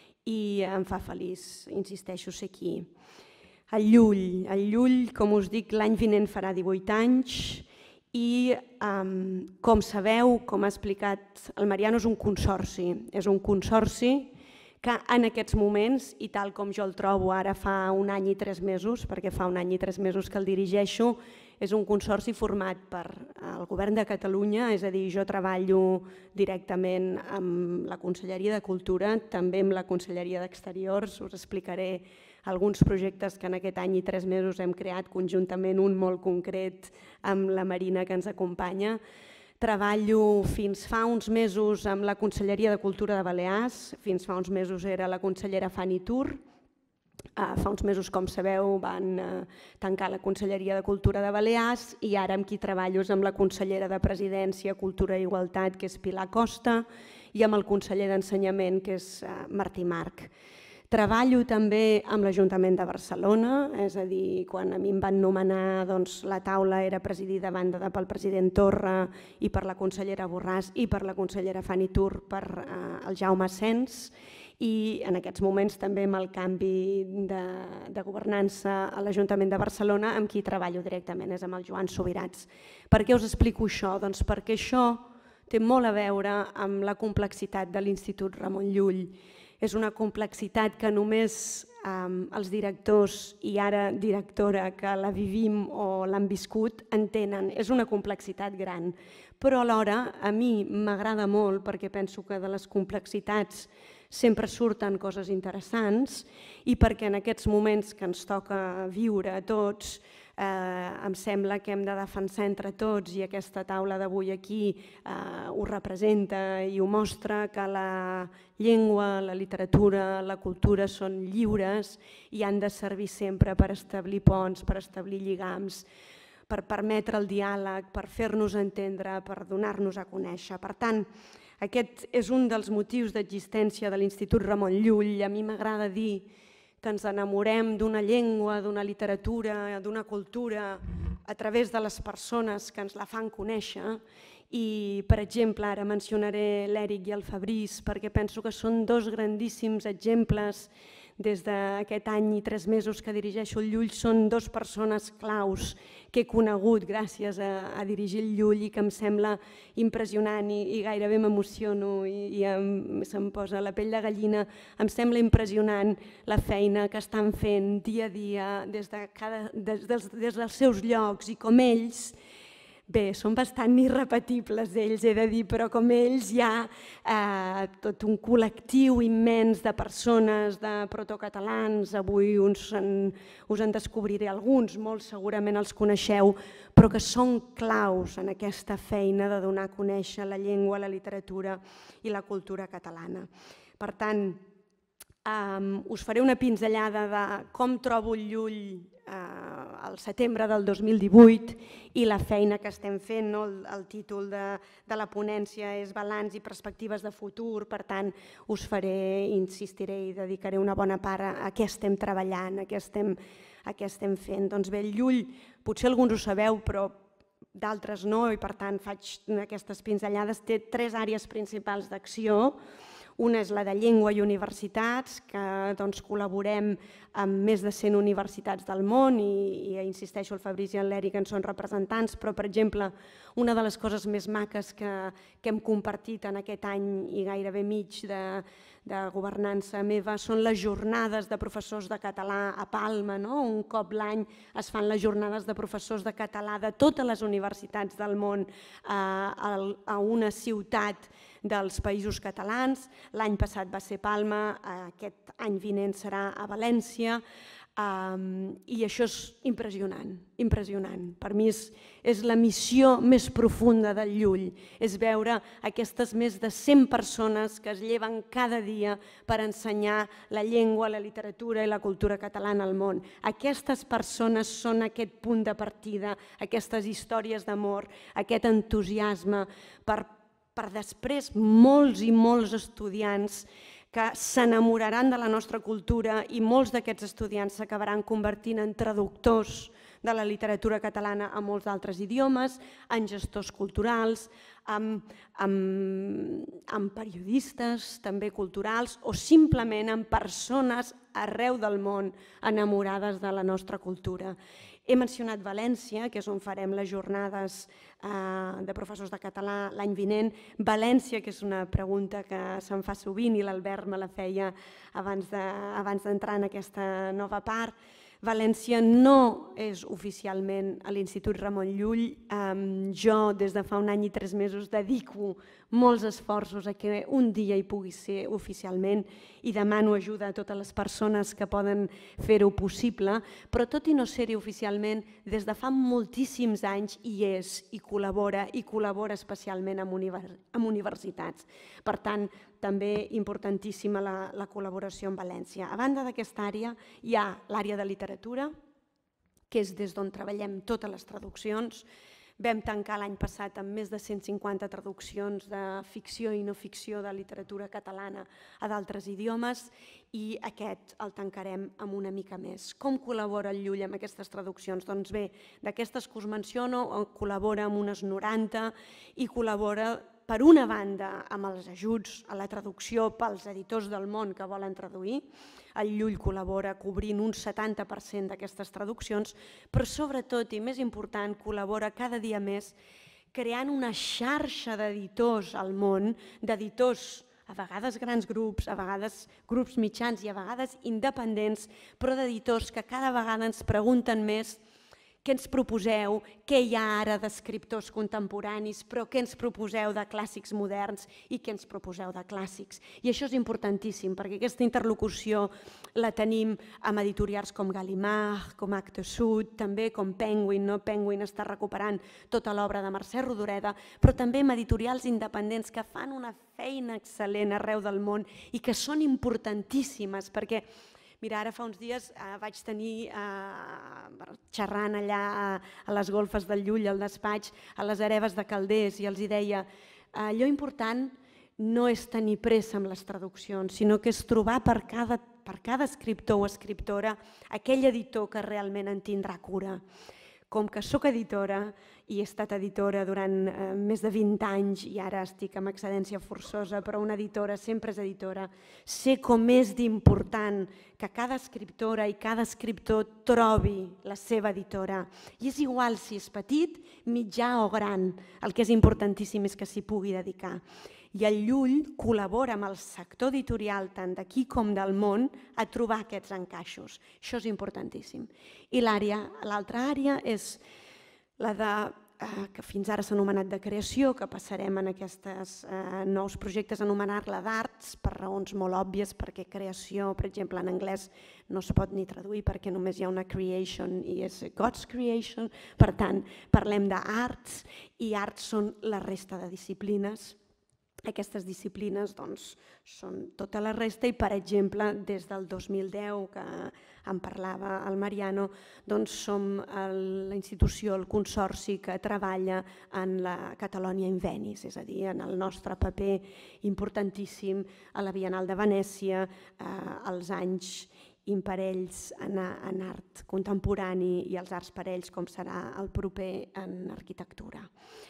i em fa feliç, insisteixo, ser aquí. El Llull, com us dic, l'any vinent farà 18 anys i, com sabeu, com ha explicat el Mariano, és un consorci. És un consorci que en aquests moments, i tal com jo el trobo ara fa 1 any i 3 mesos, perquè fa 1 any i 3 mesos que el dirigeixo, és un consorci format per el Govern de Catalunya, és a dir, jo treballo directament amb la Conselleria de Cultura, també amb la Conselleria d'Exteriors, us explicaré alguns projectes que en aquest any i 3 mesos hem creat conjuntament, un molt concret amb la Marina que ens acompanya. Treballo fins fa uns mesos amb la Conselleria de Cultura de Balears, fins fa uns mesos era la consellera Fanny Tur. Fa uns mesos, com sabeu, van tancar la Conselleria de Cultura de Balears i ara amb qui treballo és amb la consellera de Presidència, Cultura i Igualtat, que és Pilar Costa, i amb el conseller d'Ensenyament, que és Martí Marc. Treballo també amb l'Ajuntament de Barcelona, és a dir, quan a mi em van nomenar, la taula era presidida a banda pel president Torra i per la consellera Borràs i per la consellera Fanny Tur per el Jaume Asens, i en aquests moments també amb el canvi de governança a l'Ajuntament de Barcelona, amb qui treballo directament, és amb el Joan Subirats. Per què us explico això? Doncs perquè això té molt a veure amb la complexitat de l'Institut Ramon Llull. És una complexitat que només els directors i ara directora que la vivim o l'han viscut entenen. És una complexitat gran, però alhora a mi m'agrada molt perquè penso que de les complexitats sempre surten coses interessants i perquè en aquests moments que ens toca viure a tots em sembla que hem de defensar entre tots, i aquesta taula d'avui aquí ho representa i ho mostra, que la llengua, la literatura, la cultura són lliures i han de servir sempre per establir ponts, per establir lligams, per permetre el diàleg, per fer-nos entendre, per donar-nos a conèixer. Per tant, aquest és un dels motius d'existència de l'Institut Ramon Llull. A mi m'agrada dir que ens enamorem d'una llengua, d'una literatura, d'una cultura a través de les persones que ens la fan conèixer. I, per exemple, ara mencionaré l'Eric i el Fabriç perquè penso que són dos grandíssims exemples. Des d'aquest any i 3 mesos que dirigeixo el Llull són dues persones claus que he conegut gràcies a dirigir el Llull i que em sembla impressionant i gairebé m'emociono i se'm posa la pell de gallina. Em sembla impressionant la feina que estan fent dia a dia des dels seus llocs i com ells. Bé, són bastant irrepetibles ells, he de dir, però com ells hi ha tot un col·lectiu immens de persones, de protocatalans, avui us en descobriré alguns, molts segurament els coneixeu, però que són claus en aquesta feina de donar a conèixer la llengua, la literatura i la cultura catalana. Per tant, us faré una pinzellada de com trobo el Llull al setembre del 2018 i la feina que estem fent. El títol de la ponència és Balanç i perspectives de futur, per tant us faré, insistiré i dedicaré una bona part a què estem treballant, a què estem fent. Doncs bé, el Llull, potser alguns ho sabeu, però d'altres no, i per tant faig aquestes pinzellades. Té 3 àrees principals d'acció. Una és la de llengua i universitats, que col·laborem amb més de 100 universitats del món i insisteixo, el Fabrici i l'Eric en són representants, però per exemple una de les coses més maques que hem compartit en aquest any i gairebé mig de governança meva són les jornades de professors de català a Palma. Un cop l'any es fan les jornades de professors de català de totes les universitats del món a una ciutat dels Països Catalans. L'any passat va ser Palma, aquest any vinent serà a València, i això és impressionant, impressionant. Per mi és la missió més profunda del Llull, és veure aquestes més de 100 persones que es lleven cada dia per ensenyar la llengua, la literatura i la cultura catalana al món. Aquestes persones són aquest punt de partida, aquestes històries d'amor, aquest entusiasme per després molts i molts estudiants que s'enamoraran de la nostra cultura i molts d'aquests estudiants s'acabaran convertint en traductors de la literatura catalana a molts altres idiomes, en gestors culturals, en periodistes també culturals o simplement en persones arreu del món enamorades de la nostra cultura. He mencionat València, que és on farem les jornades de professors de català l'any vinent. València, que és una pregunta que se'm fa sovint i l'Albert me la feia abans d'entrar en aquesta nova part. València no és oficialment a l'Institut Ramon Llull. Jo, des de fa un any i 3 mesos, dedico molts esforços a que un dia hi pugui ser oficialment i demano ajuda a totes les persones que poden fer-ho possible, però tot i no ser-hi oficialment, des de fa moltíssims anys hi és i col·labora especialment amb universitats. Per tant, també importantíssima la col·laboració amb València. A banda d'aquesta àrea hi ha l'àrea de literatura, que és des d'on treballem totes les traduccions. Vam tancar l'any passat amb més de 150 traduccions de ficció i no ficció de literatura catalana a d'altres idiomes i aquest el tancarem amb una mica més. Com col·labora el Llull amb aquestes traduccions? Doncs bé, d'aquestes que us menciono, col·labora amb unes 90 i col·labora per una banda amb els ajuts a la traducció pels editors del món que volen traduir. El Llull col·labora cobrint un 70% d'aquestes traduccions, però sobretot i més important col·labora cada dia més creant una xarxa d'editors al món, d'editors a vegades grans grups, a vegades grups mitjans i a vegades independents, però d'editors que cada vegada ens pregunten més què ens proposeu, què hi ha ara d'escriptors contemporanis, però què ens proposeu de clàssics moderns i què ens proposeu de clàssics. I això és importantíssim, perquè aquesta interlocució la tenim amb editorials com Gallimard, com Actes Sud, també com Penguin. Penguin està recuperant tota l'obra de Mercè Rodoreda, però també amb editorials independents que fan una feina excel·lent arreu del món i que són importantíssimes, perquè mira, ara fa uns dies vaig tenir, xerrant allà a les golfes del Llull, al despatx, a les Hereves de Calders, i els deia allò important no és tenir pressa amb les traduccions, sinó que és trobar per cada escriptor o escriptora aquell editor que realment en tindrà cura. Com que soc editora i he estat editora durant més de 20 anys i ara estic amb excedència forçosa, però una editora sempre és editora, sé com és d'important que cada escriptora i cada escriptor trobi la seva editora. I és igual si és petit, mitjà o gran, el que és importantíssim és que s'hi pugui dedicar. I el Llull col·labora amb el sector editorial tant d'aquí com del món a trobar aquests encaixos. Això és importantíssim. I l'altra àrea és la que fins ara s'ha anomenat de creació, que passarem en aquests nous projectes a anomenar-la d'arts per raons molt òbvies, perquè creació, per exemple, en anglès no es pot ni traduir perquè només hi ha una creation i és God's creation. Per tant, parlem d'arts i arts són la resta de disciplines. Aquestes disciplines són tota la resta i, per exemple, des del 2010, que en parlava el Mariano, som la institució, el consorci que treballa en la Catalonia in Venice, és a dir, en el nostre paper importantíssim a la Biennal de Venècia, als anys imparells en art contemporani i els arts parells, com serà el proper en arquitectura.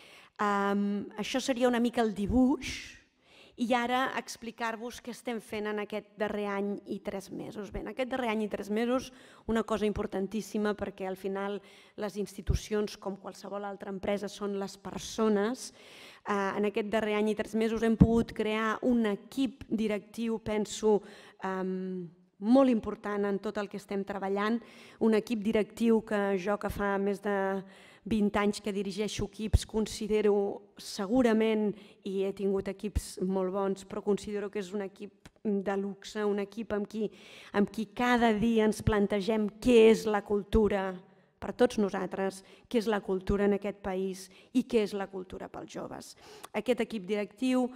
Això seria una mica el dibuix, i ara explicar-vos què estem fent en aquest darrer any i 3 mesos. Bé, en aquest darrer any i 3 mesos, una cosa importantíssima, perquè al final les institucions, com qualsevol altra empresa, són les persones. En aquest darrer any i 3 mesos hem pogut crear un equip directiu, penso, molt important en tot el que estem treballant, un equip directiu que jo, que fa més de 20 anys que dirigeixo equips, considero segurament, i he tingut equips molt bons, però considero que és un equip de luxe, un equip amb qui cada dia ens plantegem què és la cultura per tots nosaltres, què és la cultura en aquest país i què és la cultura pels joves. Aquest equip directiu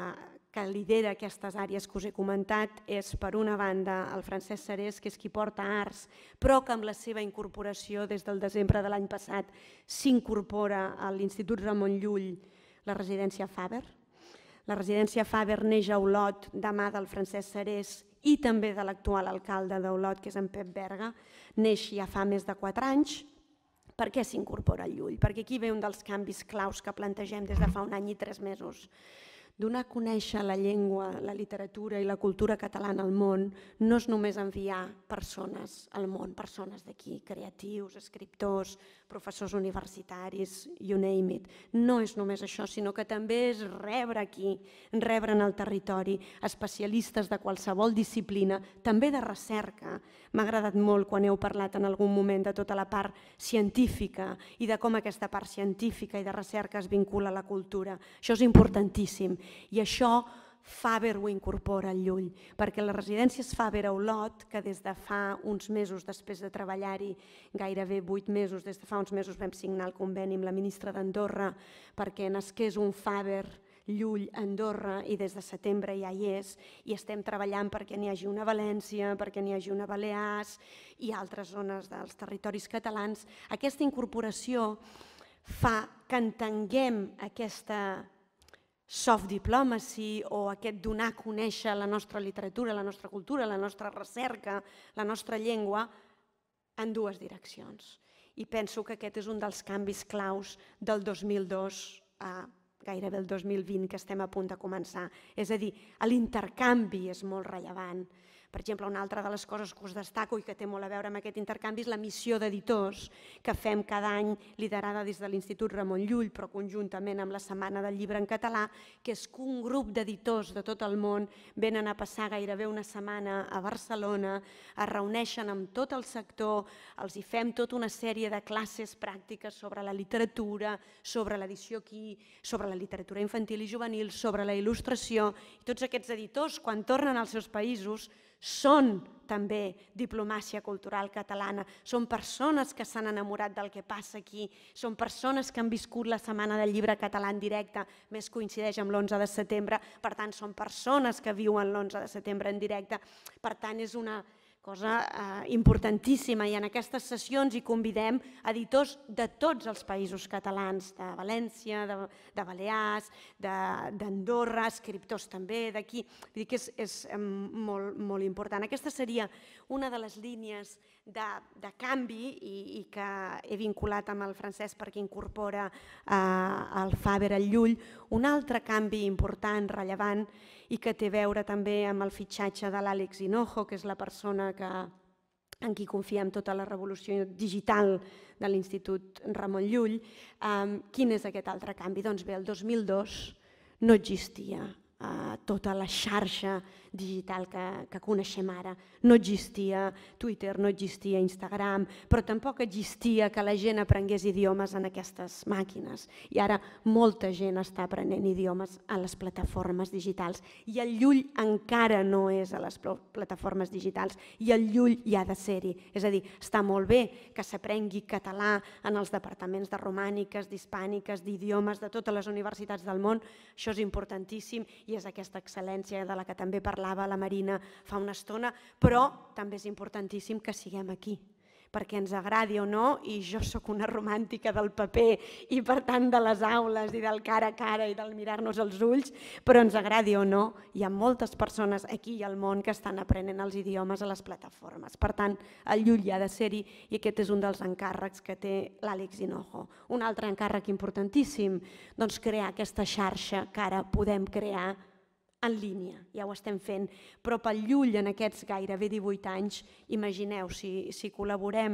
que lidera aquestes àrees que us he comentat és, per una banda, el Francesc Serés, que és qui porta arts, però que amb la seva incorporació des del desembre de l'any passat s'incorpora a l'Institut Ramon Llull la residència Faber. La residència Faber neix a Olot de mà del Francesc Serés i també de l'actual alcalde d'Olot, que és en Pep Berga. Neix ja fa més de 4 anys. Per què s'incorpora a Llull? Perquè aquí ve un dels canvis claus que plantegem des de fa un any i 3 mesos. Donar a conèixer la llengua, la literatura i la cultura catalana al món no és només enviar persones al món, persones d'aquí, creatius, escriptors, professors universitaris, you name it. No és només això, sinó que també és rebre aquí, rebre en el territori, especialistes de qualsevol disciplina, també de recerca. M'ha agradat molt quan heu parlat en algun moment de tota la part científica i de com aquesta part científica i de recerca es vincula a la cultura. Això és importantíssim. I això Faber ho incorpora al Llull, perquè les residències Faber a Olot, que des de fa uns mesos, després de treballar-hi gairebé 8 mesos, des de fa uns mesos vam signar el conveni amb la ministra d'Andorra perquè nasqués un Faber Llull a Andorra, i des de setembre ja hi és, i estem treballant perquè n'hi hagi una a València, perquè n'hi hagi una a Balears i altres zones dels territoris catalans. Aquesta incorporació fa que entenguem aquesta soft diplomacy o aquest donar a conèixer la nostra literatura, la nostra cultura, la nostra recerca, la nostra llengua en 2 direccions. I penso que aquest és un dels canvis claus del 2002 a gairebé el 2020 que estem a punt de començar. És a dir, l'intercanvi és molt rellevant. Per exemple, una altra de les coses que us destaco i que té molt a veure amb aquest intercanvi és la missió d'editors que fem cada any, liderada des de l'Institut Ramon Llull, però conjuntament amb la Setmana del Llibre en Català, que és que un grup d'editors de tot el món venen a passar gairebé una setmana a Barcelona, es reuneixen amb tot el sector, els hi fem tota una sèrie de classes pràctiques sobre la literatura, sobre l'edició aquí, sobre la literatura infantil i juvenil, sobre la il·lustració, i tots aquests editors, quan tornen als seus països, són també diplomàcia cultural catalana, són persones que s'han enamorat del que passa aquí, són persones que han viscut la Setmana del Llibre Català en directe, més coincideix amb l'11 de setembre, per tant són persones que viuen l'11 de setembre en directe, per tant és una cosa importantíssima, i en aquestes sessions hi convidem editors de tots els països catalans, de València, de Balears, d'Andorra, escriptors també d'aquí. Vull dir que és molt important. Aquesta seria una de les línies de canvi i que he vinculat amb el Francesc perquè incorpora el Faber al Llull. Un altre canvi important, rellevant, i que té a veure també amb el fitxatge de l'Àlex Hinojo, que és la persona en qui confiem tota la revolució digital de l'Institut Ramon Llull. Quin és aquest altre canvi? Doncs bé, el 2002 no existia tota la xarxa digital que coneixem ara. No existia Twitter, no existia Instagram, però tampoc existia que la gent aprengués idiomes en aquestes màquines. I ara molta gent està aprenent idiomes a les plataformes digitals. I el Llull encara no és a les plataformes digitals, i el Llull hi ha de ser-hi. És a dir, està molt bé que s'aprengui català en els departaments de romàniques, d'hispàniques, d'idiomes de totes les universitats del món. Això és importantíssim i és aquesta excel·lència de la que també parlava la Marina fa una estona, però també és importantíssim que siguem aquí, perquè ens agradi o no, i jo sóc una romàntica del paper i per tant de les aules i del cara a cara i del mirar-nos als ulls, però ens agradi o no, hi ha moltes persones aquí i al món que estan aprenent els idiomes a les plataformes. Per tant, el Llull ha de ser-hi i aquest és un dels encàrrecs que té l'Àlex Hinojo. Un altre encàrrec importantíssim, doncs crear aquesta xarxa que ara podem crear en línia, ja ho estem fent, però pel Llull en aquests gairebé 18 anys, imagineu, si col·laborem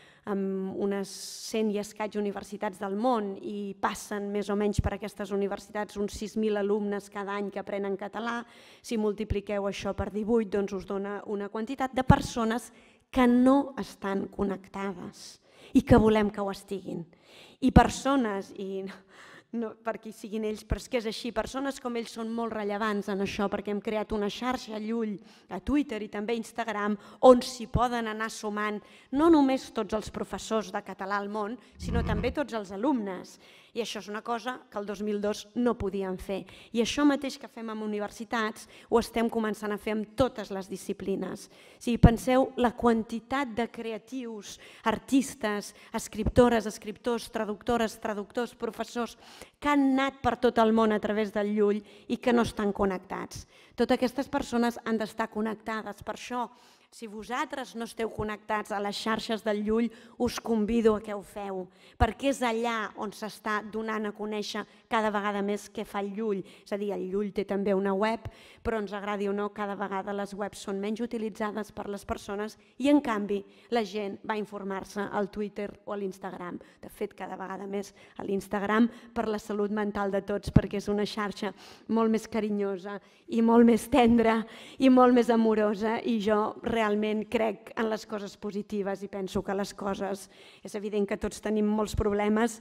amb unes 100 i escaig universitats del món i passen més o menys per aquestes universitats uns 6.000 alumnes cada any que aprenen català, si multipliqueu això per 18 doncs us dona una quantitat de persones que no estan connectades i que volem que ho estiguin. I persones, i no perquè siguin ells, però és que és així, persones com ells són molt rellevants en això perquè hem creat una xarxa a Llull, a Twitter i també a Instagram, on s'hi poden anar sumant no només tots els professors de català al món, sinó també tots els alumnes. I això és una cosa que el 2002 no podíem fer. I això mateix que fem amb universitats ho estem començant a fer amb totes les disciplines. Si penseu la quantitat de creatius, artistes, escriptores, escriptors, traductors, professors, que han anat per tot el món a través del Llull i que no estan connectats. Totes aquestes persones han d'estar connectades. Per això, si vosaltres no esteu connectats a les xarxes del Llull, us convido a que ho feu, perquè és allà on s'està donant a conèixer cada vegada més què fa el Llull. És a dir, el Llull té també una web, però ens agradi o no, cada vegada les webs són menys utilitzades per les persones i, en canvi, la gent va informar-se al Twitter o a l'Instagram. De fet, cada vegada més a l'Instagram per la salut mental de tots, perquè és una xarxa molt més carinyosa i molt més tendra i molt més amorosa, i jo realment crec en les coses positives i penso que les coses, és evident que tots tenim molts problemes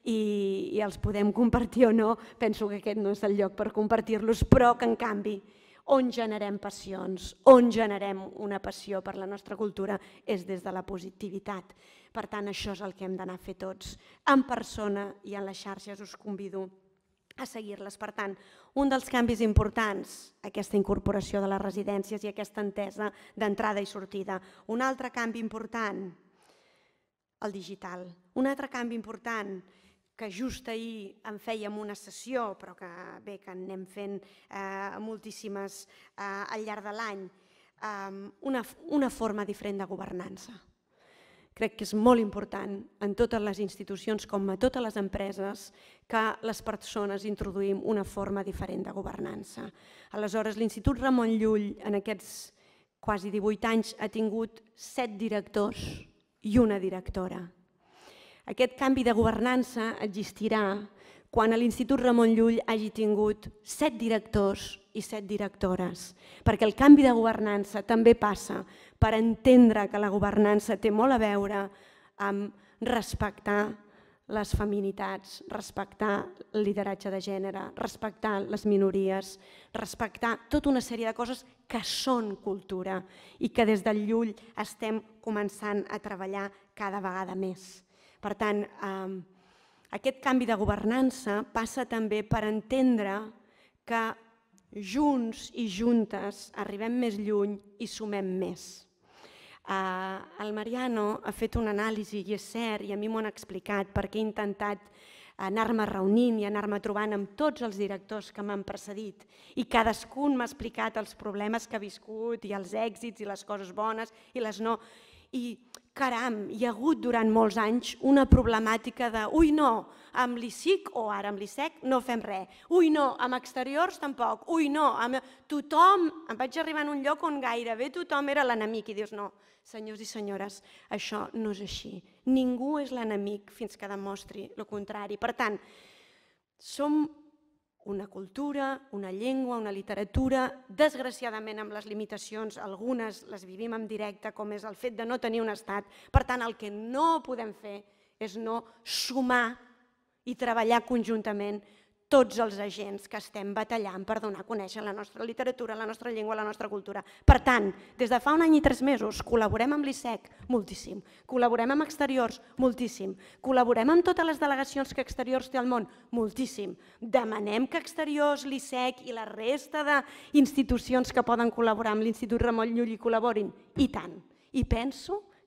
i els podem compartir o no, penso que aquest no és el lloc per compartir-los, però que en canvi on generem passions, on generem una passió per la nostra cultura és des de la positivitat. Per tant, això és el que hem d'anar a fer tots, en persona i en les xarxes. Us convido a seguir-les. Per tant, un dels canvis importants, aquesta incorporació de les residències i aquesta entesa d'entrada i sortida. Un altre canvi important, el digital. Un altre canvi important, que just ahir en fèiem una sessió, però que bé, que anem fent moltíssimes al llarg de l'any, una forma diferent de governança. Crec que és molt important en totes les institucions com a totes les empreses que les persones introduïm una forma diferent de governança. Aleshores, l'Institut Ramon Llull en aquests quasi 18 anys ha tingut 7 directors i una directora. Aquest canvi de governança existirà quan a l'Institut Ramon Llull hagi tingut 7 directors i 7 directores, perquè el canvi de governança també passa per entendre que la governança té molt a veure amb respectar les feminitats, respectar el lideratge de gènere, respectar les minories, respectar tota una sèrie de coses que són cultura i que des del Llull estem començant a treballar cada vegada més. Per tant, aquest canvi de governança passa també per entendre que junts i juntes arribem més lluny i sumem més. El Mariano ha fet una anàlisi i és cert, i a mi m'ho han explicat perquè he intentat anar-me reunint i anar-me trobant amb tots els directors que m'han precedit i cadascun m'ha explicat els problemes que ha viscut i els èxits i les coses bones i les no. I caram, hi ha hagut durant molts anys una problemàtica de ui no, amb l'ISIC o ara amb l'ISEC no fem res, ui no, amb exteriors tampoc, ui no, tothom, em vaig arribar en un lloc on gairebé tothom era l'enemic i dius no, senyors i senyores, això no és així, ningú és l'enemic fins que demostri el contrari. Per tant, som una cultura, una llengua, una literatura, desgraciadament amb les limitacions, algunes les vivim en directe, com és el fet de no tenir un estat. Per tant, el que no podem fer és no sumar i treballar conjuntament tots els agents que estem batallant per donar a conèixer la nostra literatura, la nostra llengua, la nostra cultura. Per tant, des de fa un any i 3 mesos col·laborem amb l'ISEC moltíssim, col·laborem amb Exteriors moltíssim, col·laborem amb totes les delegacions que Exteriors té al món moltíssim, demanem que Exteriors, l'ISEC i la resta d'institucions que poden col·laborar amb l'Institut Ramon Llull hi col·laborin, i tant. I penso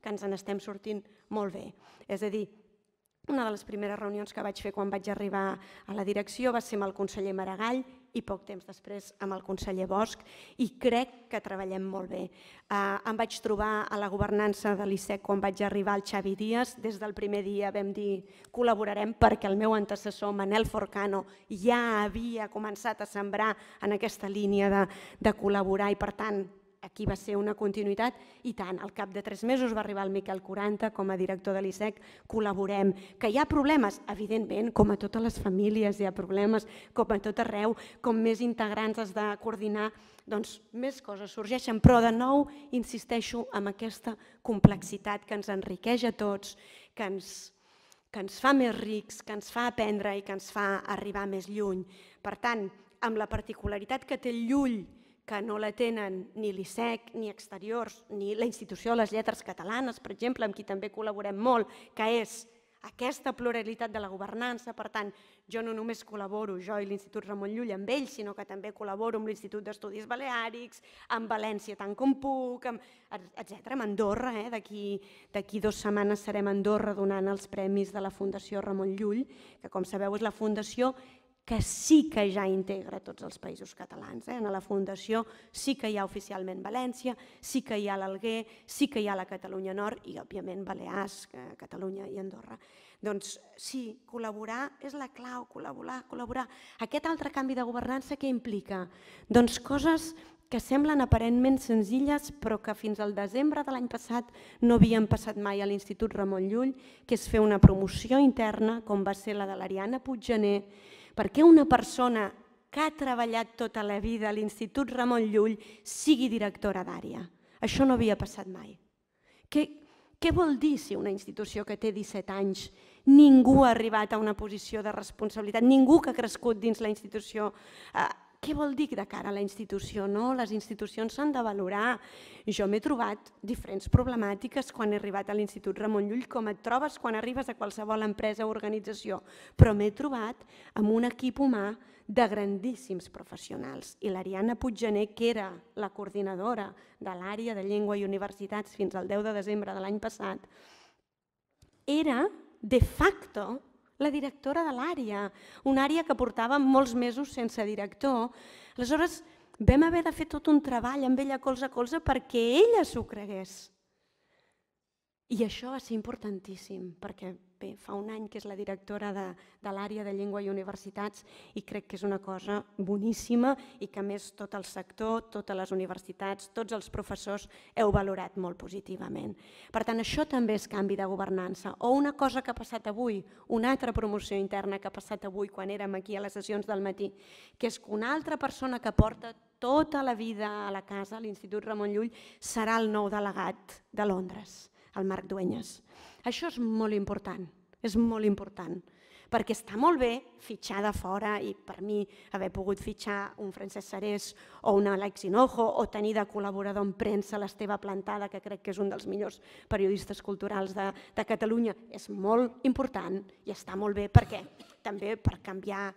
que ens n'estem sortint molt bé. És a dir, una de les primeres reunions que vaig fer quan vaig arribar a la direcció va ser amb el conseller Maragall i poc temps després amb el conseller Bosch, i crec que treballem molt bé. Em vaig trobar a la governança de l'ISEC quan vaig arribar al Xavi Díaz. Des del primer dia vam dir col·laborarem, perquè el meu antecessor, Manel Forcano, ja havia començat a sembrar en aquesta línia de col·laborar i, per tant, aquí va ser una continuïtat i tant. Al cap de 3 mesos va arribar el Miquel Quaranta com a director de l'ISEC, col·laborem. Que hi ha problemes? Evidentment, com a totes les famílies hi ha problemes, com a tot arreu, com més integrants has de coordinar, doncs més coses sorgeixen, però de nou insisteixo en aquesta complexitat que ens enriqueix a tots, que ens fa més rics, que ens fa aprendre i que ens fa arribar més lluny. Per tant, amb la particularitat que té el Llull, que no la tenen ni l'ISEC, ni Exteriors, ni la Institució de les Lletres Catalanes, per exemple, amb qui també col·laborem molt, que és aquesta pluralitat de la governança. Per tant, jo no només col·laboro, jo i l'Institut Ramon Llull amb ells, sinó que també col·laboro amb l'Institut d'Estudis Baleàrics, amb València tant com puc, etc. Amb Andorra, d'aquí 2 setmanes serem a Andorra donant els premis de la Fundació Ramon Llull, que com sabeu és la fundació que sí que ja integra tots els països catalans. En la Fundació sí que hi ha oficialment València, sí que hi ha l'Alguer, sí que hi ha la Catalunya Nord i, òbviament, Balears, Catalunya i Andorra. Doncs sí, col·laborar és la clau, col·laborar. Aquest altre canvi de governança què implica? Doncs coses que semblen aparentment senzilles, però que fins al desembre de l'any passat no havien passat mai a l'Institut Ramon Llull, que és fer una promoció interna, com va ser la de l'Ariana Puiggener, perquè una persona que ha treballat tota la vida a l'Institut Ramon Llull sigui directora d'àrea. Això no havia passat mai. Què vol dir si una institució que té 17 anys ningú ha arribat a una posició de responsabilitat, ningú que ha crescut dins la institució? Què vol dir de cara a la institució? Les institucions s'han de valorar. Jo m'he trobat diferents problemàtiques quan he arribat a l'Institut Ramon Llull, com et trobes quan arribes a qualsevol empresa o organització, però m'he trobat amb un equip humà de grandíssims professionals. I l'Ariana Puiggener, que era la coordinadora de l'àrea de llengua i universitats fins al 10 de desembre de l'any passat, era de facto la directora de l'àrea, una àrea que portava molts mesos sense director. Aleshores, vam haver de fer tot un treball amb ella colze a colze perquè ella s'ho cregués. I això va ser importantíssim, perquè fa un any que és la directora de l'àrea de llengua i universitats i crec que és una cosa boníssima i que a més tot el sector, totes les universitats, tots els professors heu valorat molt positivament. Per tant, això també és canvi de governança. O una cosa que ha passat avui, una altra promoció interna que ha passat avui quan érem aquí a les sessions del matí, que és que una altra persona que porta tota la vida a la casa, a l'Institut Ramon Llull, serà el nou delegat de Londres, el Marc Dueñas. Això és molt important, perquè està molt bé fitxar de fora i per mi haver pogut fitxar un Francesc Sarés o un Alex Hinojo o tenir de col·laborador en premsa l'Esteve Plantada, que crec que és un dels millors periodistes culturals de Catalunya, és molt important i està molt bé perquè també per canviar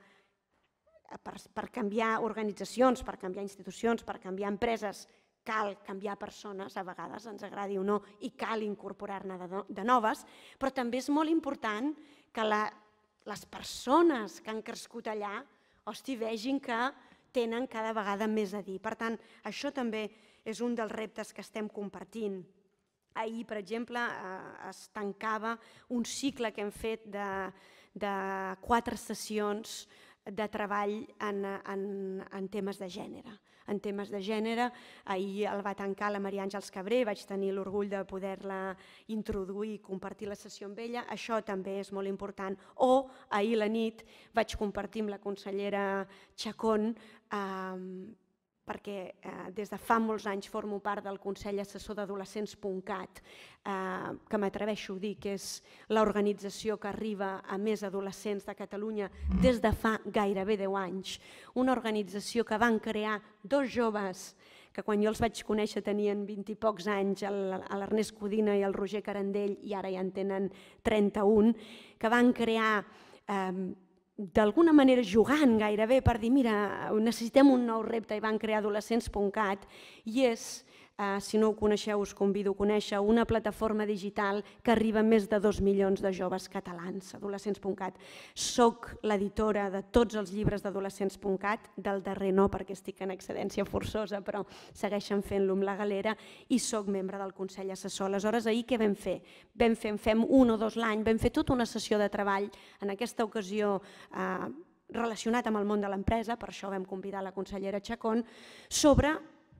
organitzacions, per canviar institucions, per canviar empreses, cal canviar persones, a vegades ens agradi o no, i cal incorporar-ne de noves, però també és molt important que les persones que han crescut allà vegin que tenen cada vegada més a dir. Per tant, això també és un dels reptes que estem compartint. Ahir, per exemple, es tancava un cicle que hem fet de 4 sessions de treball en temes de gènere. En temes de gènere, ahir el va tancar la Maria Àngels Cabré, vaig tenir l'orgull de poder-la introduir i compartir la sessió amb ella, això també és molt important. O ahir a la nit vaig compartir amb la consellera Chacón, perquè des de fa molts anys formo part del Consell Assessor d'Adolescents.cat, que m'atreveixo a dir que és l'organització que arriba a més adolescents de Catalunya des de fa gairebé 10 anys. Una organització que van crear 2 joves que quan jo els vaig conèixer tenien 20 i pocs anys, l'Ernest Codina i el Roger Carandell, i ara ja en tenen 31, que van crear d'alguna manera jugant gairebé per dir mira, necessitem un nou repte i van crear Adolescents.cat i és si no ho coneixeu us convido a conèixer, una plataforma digital que arriba a més de 2 milions de joves catalans, adolescents.cat. Soc l'editora de tots els llibres d'adolescents.cat, del darrer no perquè estic en excedència forçosa, però segueixen fent-lo amb la galera, i soc membre del Consell Assessor. Aleshores, ahir què vam fer? En fem 1 o 2 l'any, vam fer tota una sessió de treball, en aquesta ocasió relacionat amb el món de l'empresa, per això vam convidar la consellera Chacón, sobre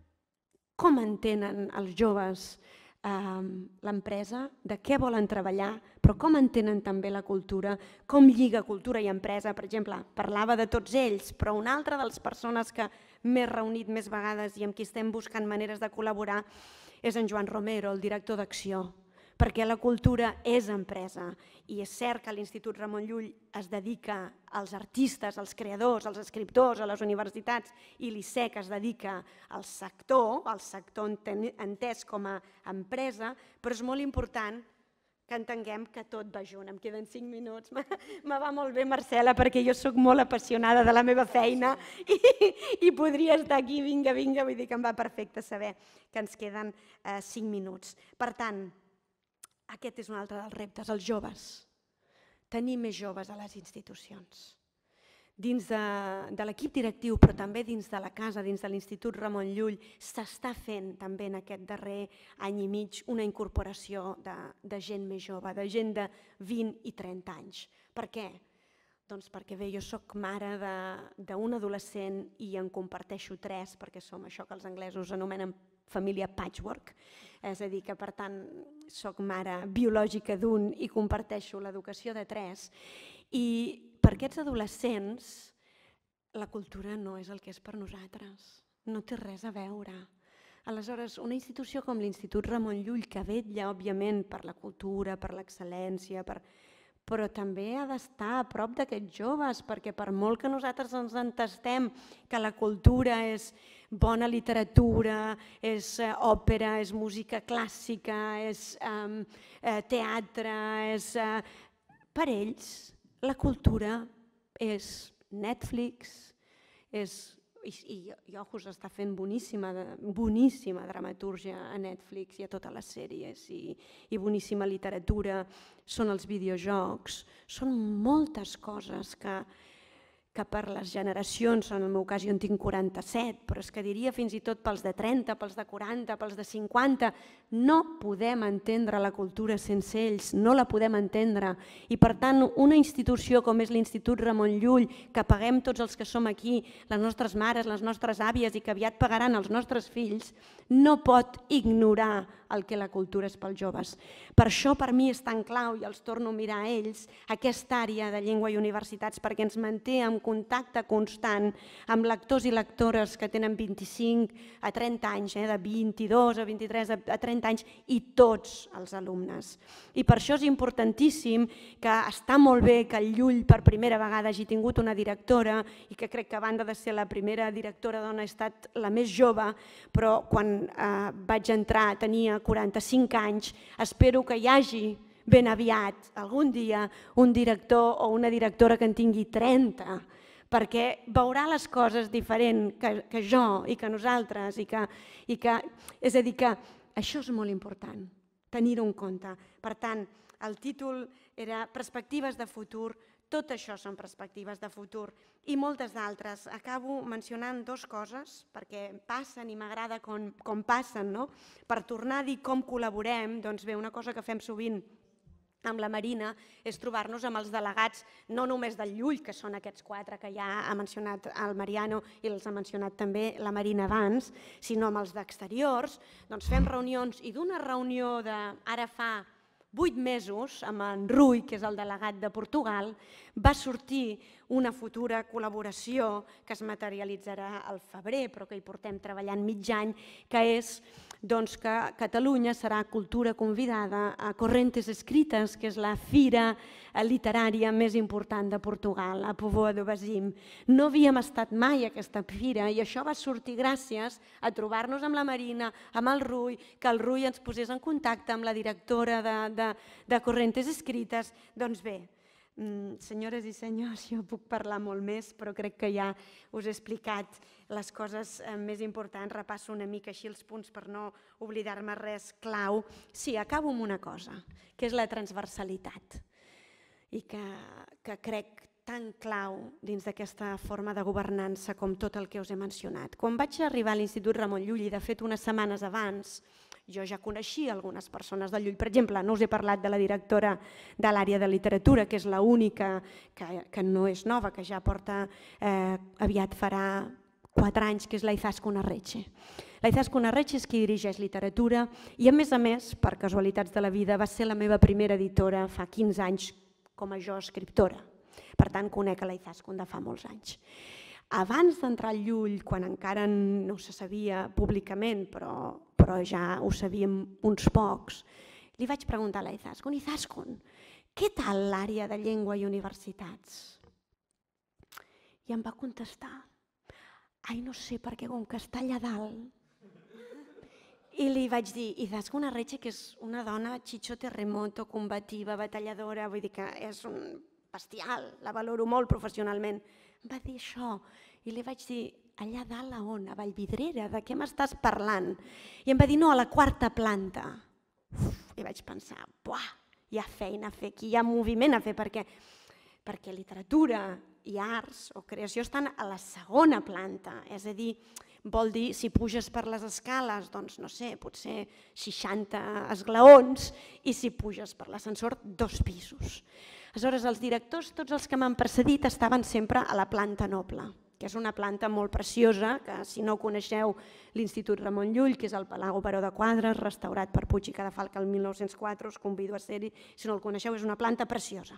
com entenen els joves l'empresa, de què volen treballar, però com entenen també la cultura, com lliga cultura i empresa. Per exemple, parlava de tots ells, però una altra de les persones que m'he reunit més vegades i amb qui estem buscant maneres de col·laborar és en Joan Romero, el director d'Acció, perquè la cultura és empresa i és cert que l'Institut Ramon Llull es dedica als artistes, als creadors, als escriptors, a les universitats, i l'ISEC es dedica al sector entès com a empresa, però és molt important que entenguem que tot va junt. Em queden 5 minuts. Me va molt bé, Marcela, perquè jo sóc molt apassionada de la meva feina i podria estar aquí, vinga, vull dir que em va perfecte saber que ens queden 5 minuts. Per tant, aquest és un altre dels reptes, els joves. Tenir més joves a les institucions. Dins de l'equip directiu, però també dins de la casa, dins de l'Institut Ramon Llull, s'està fent també en aquest darrer any i mig una incorporació de gent més jove, de gent de 20 i 30 anys. Per què? Doncs perquè bé, jo soc mare d'un adolescent i en comparteixo 3, perquè som això que els anglesos anomenen família patchwork, és a dir, que per tant soc mare biològica d'un i comparteixo l'educació de 3, i per aquests adolescents la cultura no és el que és per nosaltres, no té res a veure. Aleshores, una institució com l'Institut Ramon Llull, que vetlla, òbviament, per la cultura, per l'excel·lència, però també ha d'estar a prop d'aquests joves, perquè per molt que nosaltres ens entestem que la cultura és bona literatura, és òpera, és música clàssica, és teatre, per ells la cultura és Netflix, i Ojos està fent boníssima dramatúrgia a Netflix i a totes les sèries, i boníssima literatura, són els videojocs, són moltes coses que per les generacions, en el meu cas jo en tinc 47, però és que diria fins i tot pels de 30, pels de 40, pels de 50, no podem entendre la cultura sense ells, no la podem entendre. I per tant, una institució com és l'Institut Ramon Llull, que paguem tots els que som aquí, les nostres mares, les nostres àvies i que aviat pagaran els nostres fills, no pot ignorar el que la cultura és pels joves. Per això per mi és tan clau, i els torno a mirar a ells, aquesta àrea de llengua i universitats, perquè ens manté en contacte constant amb lectors i lectores que tenen 25 a 30 anys, de 22 a 23 a 30 anys, i tots els alumnes. I per això és importantíssim que està molt bé que el Llull per primera vegada hagi tingut una directora, i que crec que a banda de ser la primera directora dona ha estat la més jove, però quan vaig entrar tenia 45 anys, espero que hi hagi ben aviat, algun dia, un director o una directora que en tingui 30, perquè veurà les coses diferent que jo i que nosaltres, és a dir, que això és molt important, tenir-ho en compte. Per tant, el títol era Perspectives de futur, tot això són perspectives de futur i moltes d'altres. Acabo mencionant 2 coses perquè passen i m'agrada com passen. Per tornar a dir com col·laborem, doncs bé, una cosa que fem sovint amb la Marina és trobar-nos amb els delegats, no només del Llull, que són aquests 4 que ja ha mencionat el Mariano i els ha mencionat també la Marina abans, sinó amb els d'exteriors. Doncs fem reunions, i d'una reunió d'ara fa 8 mesos, amb en Rui, que és el delegat de Portugal, va sortir una futura col·laboració que es materialitzarà al febrer, però que hi portem treballant mig any, que és que Catalunya serà cultura convidada a Correntes Escrites, que és la fira literària més important de Portugal, a Póvoa do Varzim. No havíem estat mai a aquesta fira i això va sortir gràcies a trobar-nos amb la Marina, amb el Rui, que el Rui ens posés en contacte amb la directora de Correntes Escrites. Doncs bé, Senyores i senyors, jo puc parlar molt més, però crec que ja us he explicat les coses més importants. Repasso una mica així els punts per no oblidar-me res clau. Sí, acabo amb una cosa, que és la transversalitat, i que crec tan clau dins d'aquesta forma de governança com tot el que us he mencionat. Quan vaig arribar a l'Institut Ramon Llull, i de fet unes setmanes abans, jo ja coneixia algunes persones del Llull. Per exemple, no us he parlat de la directora de l'àrea de literatura, que és l'única que no és nova, que ja porta, aviat farà 4 anys, que és la Izaskun Arretxe. La Izaskun Arretxe és qui dirigeix literatura i, a més, per casualitats de la vida, va ser la meva primera editora fa 15 anys com a jo escriptora. Per tant, conec a la Izaskun de fa molts anys. Abans d'entrar al Llull, quan encara no se sabia públicament, però ja ho sabíem uns pocs, li vaig preguntar a la Izaskun: Izaskun, què tal l'àrea de llengua i universitats? I em va contestar: ai, no sé, perquè com que està allà dalt. I li vaig dir: Izaskun Arretxe, que és una dona chicho terremoto, combativa, batalladora, vull dir que és un bestial, la valoro molt professionalment. Em va dir això i li vaig dir: allà dalt a on? A Vallvidrera? De què m'estàs parlant? I em va dir: no, a la 4ª planta. I vaig pensar: buah, hi ha feina a fer aquí, hi ha moviment a fer, perquè literatura i arts o creació estan a la 2ª planta, és a dir, vol dir, si puges per les escales, doncs no sé, potser 60 esglaons, i si puges per l'ascensor, 2 pisos. Aleshores, els directors, tots els que m'han precedit, estaven sempre a la planta noble, que és una planta molt preciosa, que si no coneixeu l'Institut Ramon Llull, que és el Palau Baró de Quadres, restaurat per Puig i Cadafalch el 1904, us convido a ser-hi, si no el coneixeu, és una planta preciosa.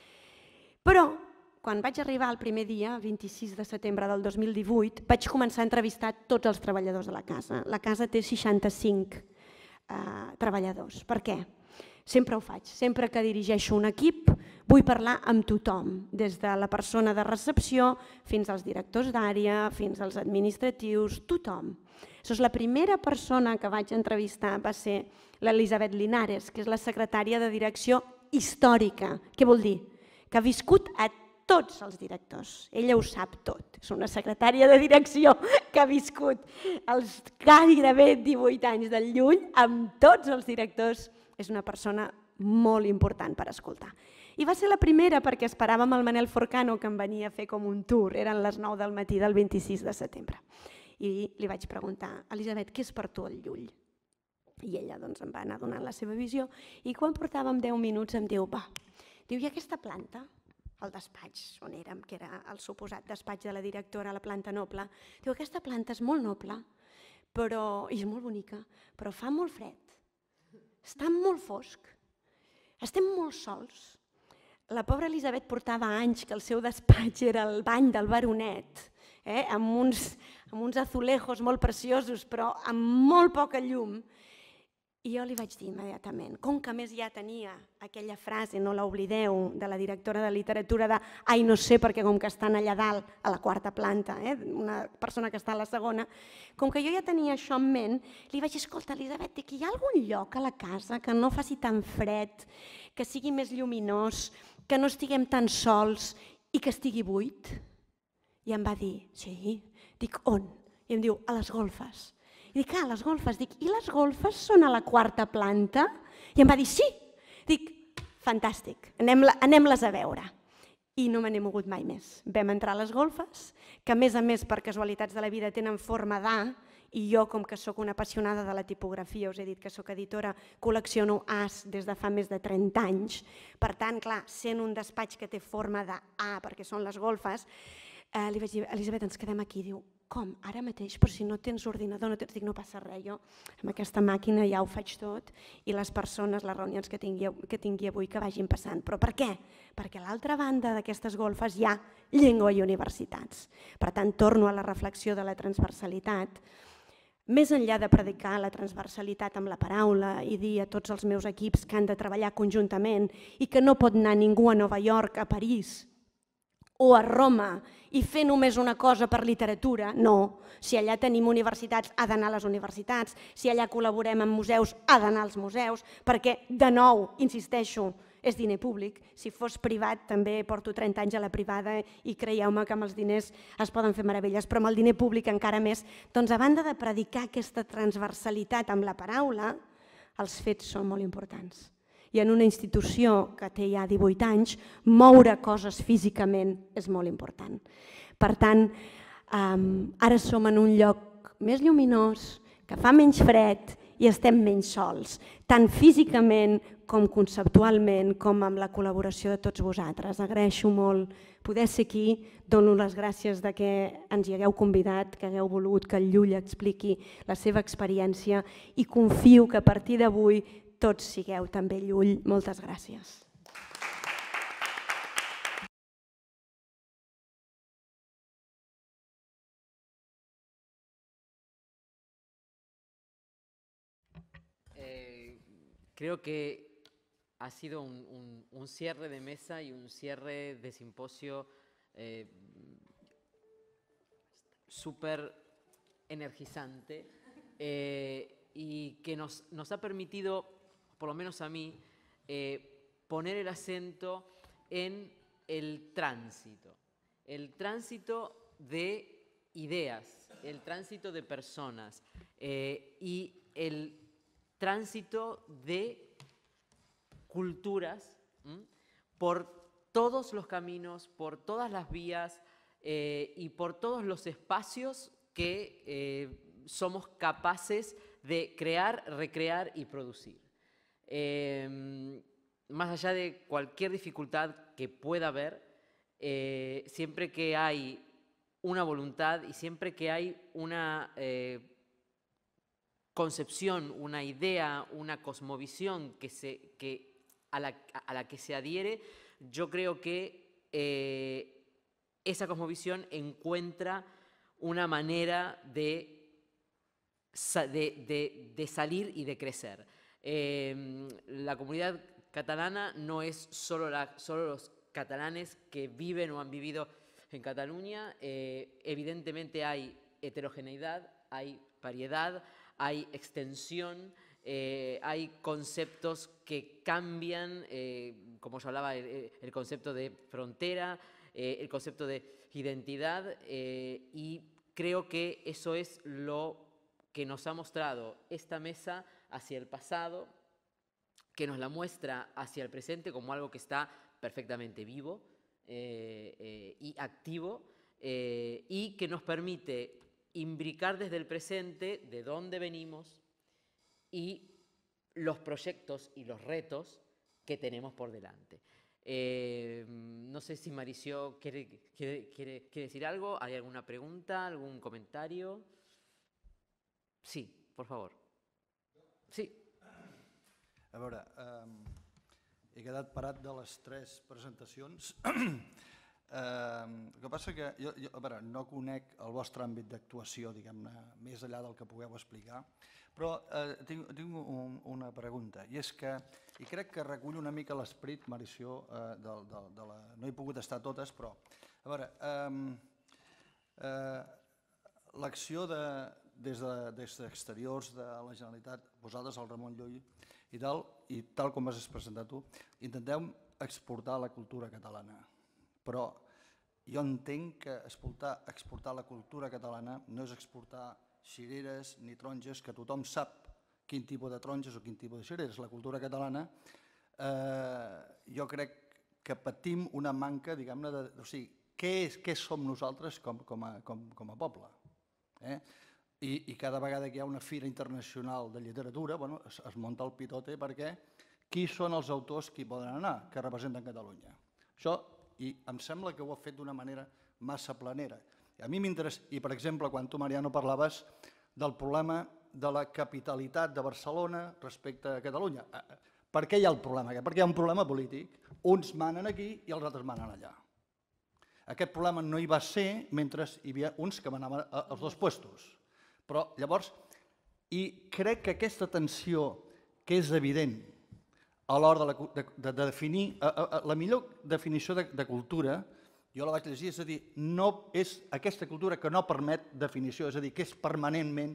Però, quan vaig arribar el primer dia, 26 de setembre del 2018, vaig començar a entrevistar tots els treballadors de la casa. La casa té 65 treballadors. Per què? Sempre ho faig. Sempre que dirigeixo un equip vull parlar amb tothom, des de la persona de recepció fins als directors d'àrea, fins als administratius, tothom. La primera persona que vaig entrevistar va ser l'Elisabet Linares, que és la secretària de direcció històrica. Què vol dir? Que ha viscut a tots els directors. Ella ho sap tot. És una secretària de direcció que ha viscut els gairebé 18 anys del Llull amb tots els directors. És una persona molt important per escoltar. I va ser la primera perquè esperàvem el Manel Forcano, que em venia a fer com un tour. Eren les 9 del matí del 26 de setembre. I li vaig preguntar: Elisabet, què és per tu el Llull? I ella em va anar donant la seva visió. I quan portàvem 10 minuts em diu: va, i aquesta planta, el despatx on érem, que era el suposat despatx de la directora a la planta noble, diu: aquesta planta és molt noble i és molt bonica, però fa molt fred. Està molt fosc, estem molt sols. La pobra Elisabet portava anys que el seu despatx era el bany del baronet, amb uns azulejos molt preciosos, però amb molt poca llum. I jo li vaig dir immediatament, com que més ja tenia aquella frase, no l'oblideu, de la directora de literatura de ai, no sé, perquè com que estan allà dalt, a la 4ª planta, una persona que està a la 2ª, com que jo ja tenia això en ment, li vaig dir: escolta, Elisabet, hi ha algun lloc a la casa que no faci tan fred, que sigui més lluminós, que no estiguem tan sols i que estigui buit? I em va dir: sí. Dic: on? I em diu: a les golfes. I dic: a les golfes. Dic: i les golfes són a la 4ª planta? I em va dir: sí. Dic: fantàstic, anem-les a veure. I no me n'he mogut mai més. Vam entrar a les golfes, que a més, per casualitats de la vida, tenen forma d'A, i jo, com que sóc una apassionada de la tipografia, us he dit que sóc editora, col·lecciono As des de fa més de 30 anys. Per tant, clar, sent un despatx que té forma d'A, perquè són les golfes, li vaig dir: Elisabet, ens quedem aquí. Diu: com? Ara mateix? Però si no tens ordinador, dic: no passa res, jo amb aquesta màquina ja ho faig tot, i les persones, les reunions que tingui avui, que vagin passant. Però per què? Perquè a l'altra banda d'aquestes golfes hi ha llengua i universitats. Per tant, torno a la reflexió de la transversalitat. Més enllà de predicar la transversalitat amb la paraula i dir a tots els meus equips que han de treballar conjuntament i que no pot anar ningú a Nova York, a París o a Roma i fer només una cosa per literatura, no. Si allà tenim universitats, ha d'anar a les universitats. Si allà col·laborem amb museus, ha d'anar als museus, perquè, de nou, insisteixo, és diner públic. Si fos privat, també porto 30 anys a la privada i creieu-me que amb els diners es poden fer meravelles, però amb el diner públic encara més. Doncs a banda de predicar aquesta transversalitat amb la paraula, els fets són molt importants. I en una institució que té ja 18 anys, moure coses físicament és molt important. Per tant, ara som en un lloc més lluminós, que fa menys fred i estem menys sols, tant físicament com conceptualment, com amb la col·laboració de tots vosaltres. Agraeixo molt poder ser aquí, dono les gràcies de que ens hi hagueu convidat, que hagueu volgut que el Llull expliqui la seva experiència i confio que a partir d'avui tots sigueu també Llull. Moltes gràcies. Creo que ha sido un cierre de mesa y un cierre de simposio súper energizante y que nos ha permitido, por lo menos a mí, poner el acento en el tránsito de ideas, el tránsito de personas y el tránsito de culturas por todos los caminos, por todas las vías y por todos los espacios que somos capaces de crear, recrear y producir. Más allá de cualquier dificultad que pueda haber, siempre que hay una voluntad y siempre que hay una concepción, una idea, una cosmovisión a la que se adhiere, yo creo que esa cosmovisión encuentra una manera de salir y de crecer. La comunidad catalana no es solo los catalanes que viven o han vivido en Cataluña. Evidentemente hay heterogeneidad, hay variedad, hay extensión, hay conceptos que cambian, como os hablaba, el concepto de frontera, el concepto de identidad, y creo que eso es lo que nos ha mostrado esta mesa hacia el pasado, que nos la muestra hacia el presente como algo que está perfectamente vivo y activo, y que nos permite imbricar desde el presente de dónde venimos y los proyectos y los retos que tenemos por delante. No sé si Mauricio quiere decir algo. ¿Hay alguna pregunta, algún comentario? Sí, por favor. Sí. A veure, he quedat parat de les 3 presentacions. El que passa que jo no conec el vostre àmbit d'actuació, diguem-ne, més enllà del que pugueu explicar, però tinc una pregunta, i és que, i crec que recull una mica l'esperit, Mauricio, no he pogut estar a totes, però, a veure, l'acció des d'exteriors de la Generalitat, vosaltres, el Ramon Llull i tal com has presentat tu, intenteu exportar la cultura catalana. Però jo entenc que exportar la cultura catalana no és exportar cireres ni taronges, que tothom sap quin tipus de taronges o quin tipus de cireres. La cultura catalana, jo crec que patim una manca, diguem-ne, o sigui, què som nosaltres com a poble? I cada vegada que hi ha una fira internacional de literatura, es munta el pitote perquè qui són els autors que hi poden anar, que representen Catalunya? Això, i em sembla que ho ha fet d'una manera massa planera. A mi m'interessa, i per exemple, quan tu, Mariano, parlaves del problema de la capitalitat de Barcelona respecte a Catalunya. Per què hi ha el problema? Perquè hi ha un problema polític. Uns manen aquí i els altres manen allà. Aquest problema no hi va ser mentre hi havia uns que manaven als 2 puestos. Però llavors, i crec que aquesta tensió que és evident a l'hora de definir, la millor definició de cultura, jo la vaig llegir, és a dir, és aquesta cultura que no permet definició, és a dir, que és permanentment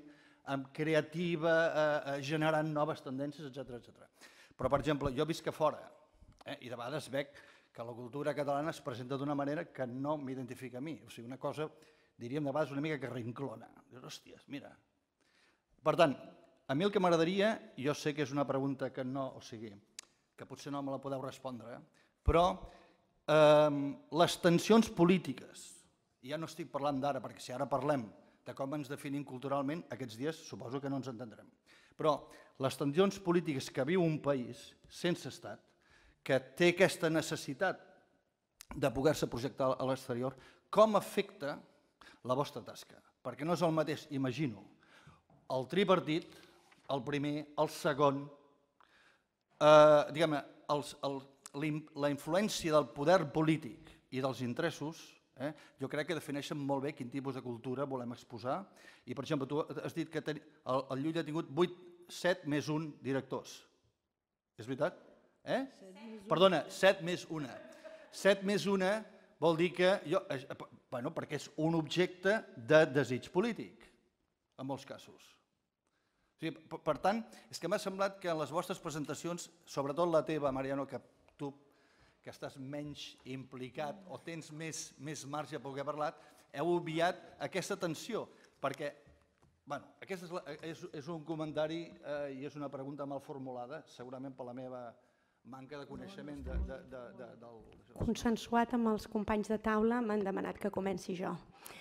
creativa, generant noves tendències, etc. Però, per exemple, jo visc a fora, I de vegades veig que la cultura catalana es presenta d'una manera que no m'identifica a mi. O sigui, una cosa, diríem de vegades una mica que rinclona. Dius, hòsties, mira. Per tant, a mi el que m'agradaria, jo sé que és una pregunta que no, o sigui, que potser no me la podeu respondre, però les tensions polítiques, i ja no estic parlant d'ara, perquè si ara parlem de com ens definim culturalment, aquests dies suposo que no ens entendrem, però les tensions polítiques que viu un país sense estat, que té aquesta necessitat de poder-se projectar a l'exterior, com afecta la vostra tasca? Perquè no és el mateix, imagino, el tripartit, el primer, el segon, diguem-ne, la influència del poder polític i dels interessos, jo crec que defineixen molt bé quin tipus de cultura volem exposar. I, per exemple, tu has dit que el Llull ha tingut 7 més 1 directors. És veritat? Perdona, 7 més 1. 7 més 1 vol dir que... perquè és un objecte de desig polític, en molts casos. Per tant, és que m'ha semblat que en les vostres presentacions, sobretot la teva, Mariano, que tu que estàs menys implicat o tens més marge pel que he parlat, heu obviat aquesta tensió, perquè aquest és un comentari i és una pregunta mal formulada, segurament per la meva manca de coneixement del... Consensuat amb els companys de taula, m'han demanat que comenci jo.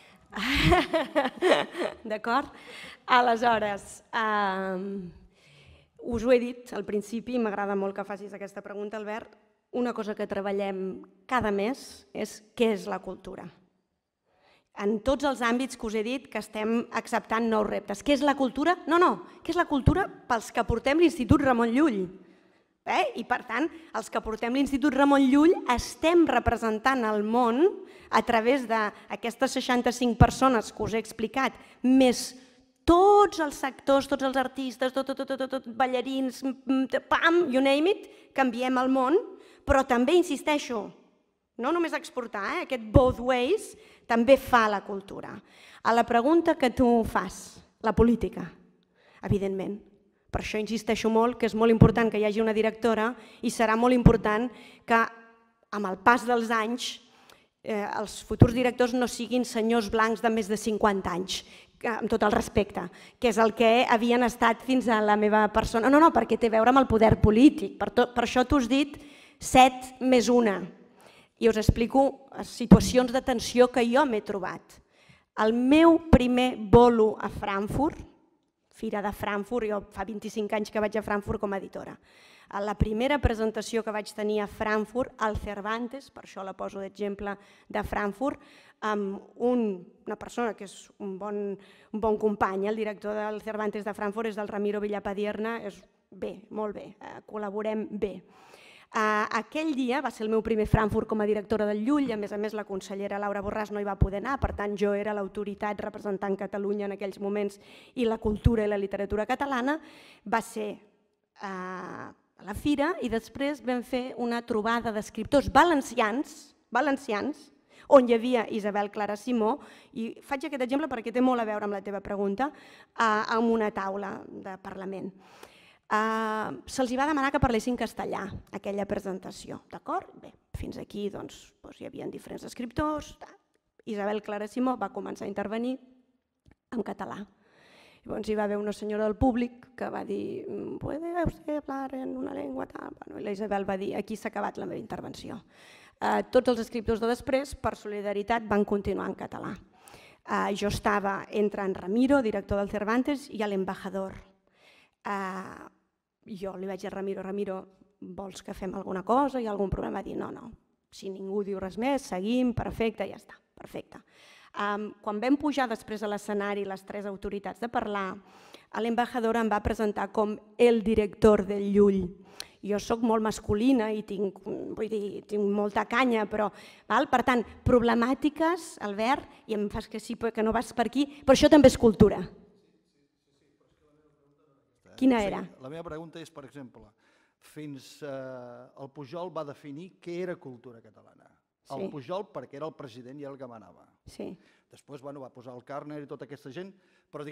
D'acord? Aleshores, us ho he dit al principi, m'agrada molt que facis aquesta pregunta, Albert. Una cosa que treballem cada mes és què és la cultura. En tots els àmbits que us he dit que estem acceptant nous reptes. Què és la cultura? No, què és la cultura pels que portem l'Institut Ramon Llull. I per tant, els que portem l'Institut Ramon Llull estem representant el món a través d'aquestes 65 persones que us he explicat, més tots els sectors, tots els artistes, ballarins, you name it, canviem el món, però també, insisteixo, no només exportar, aquest both ways també fa la cultura. A la pregunta que tu fas, la política, evidentment. Per això insisteixo molt que és molt important que hi hagi una directora i serà molt important que amb el pas dels anys els futurs directors no siguin senyors blancs de més de 50 anys, amb tot el respecte, que és el que havien estat fins a la meva persona. No, perquè té a veure amb el poder polític. Per això t'ho has dit 7 més 1. I us explico situacions de tensió que jo m'he trobat. El meu primer bolo a Frankfurt, Fira de Frankfurt, jo fa 25 anys que vaig a Frankfurt com a editora. A la primera presentació que vaig tenir a Frankfurt, al Cervantes, per això la poso d'exemple de Frankfurt, amb una persona que és un bon company, el director del Cervantes de Frankfurt és del Ramiro Villapadierna, és bé, molt bé, col·laborem bé. Aquell dia va ser el meu primer Frankfurt com a directora del Llull, a més la consellera Laura Borràs no hi va poder anar, per tant jo era l'autoritat representant Catalunya en aquells moments i la cultura i la literatura catalana. Va ser a la fira i després vam fer una trobada d'escriptors valencians, on hi havia Isabel Clara Simó, i faig aquest exemple perquè té molt a veure amb la teva pregunta, amb una taula de Parlament. Se'ls va demanar que parlessin castellà, aquella presentació, d'acord? Bé, fins aquí hi havia diferents escriptors, Isabel Clara Simó va començar a intervenir en català. Llavors hi va haver una senyora del públic que va dir ¿puede usted hablar en una llengua tal? I la Isabel va dir aquí s'ha acabat la meva intervenció. Tots els escriptors de després, per solidaritat, van continuar en català. Jo estava entre en Ramiro, director del Cervantes, i l'embajador. Jo li vaig dir a Ramiro, vols que fem alguna cosa? Hi ha algun problema? Va dir, no, si ningú diu res més, seguim, perfecte, ja està, perfecte. Quan vam pujar després a l'escenari les 3 autoritats de parlar, l'embajador em va presentar com el director del Llull. Jo soc molt masculina i tinc molta canya, però, per tant, problemàtiques, Albert, i em fas que sí, que no vas per aquí, però això també és cultura. Quina era? La meva pregunta és, per exemple, fins el Pujol va definir què era cultura catalana. El Pujol perquè era el president i era el que manava. Després va posar el Carner i tota aquesta gent, però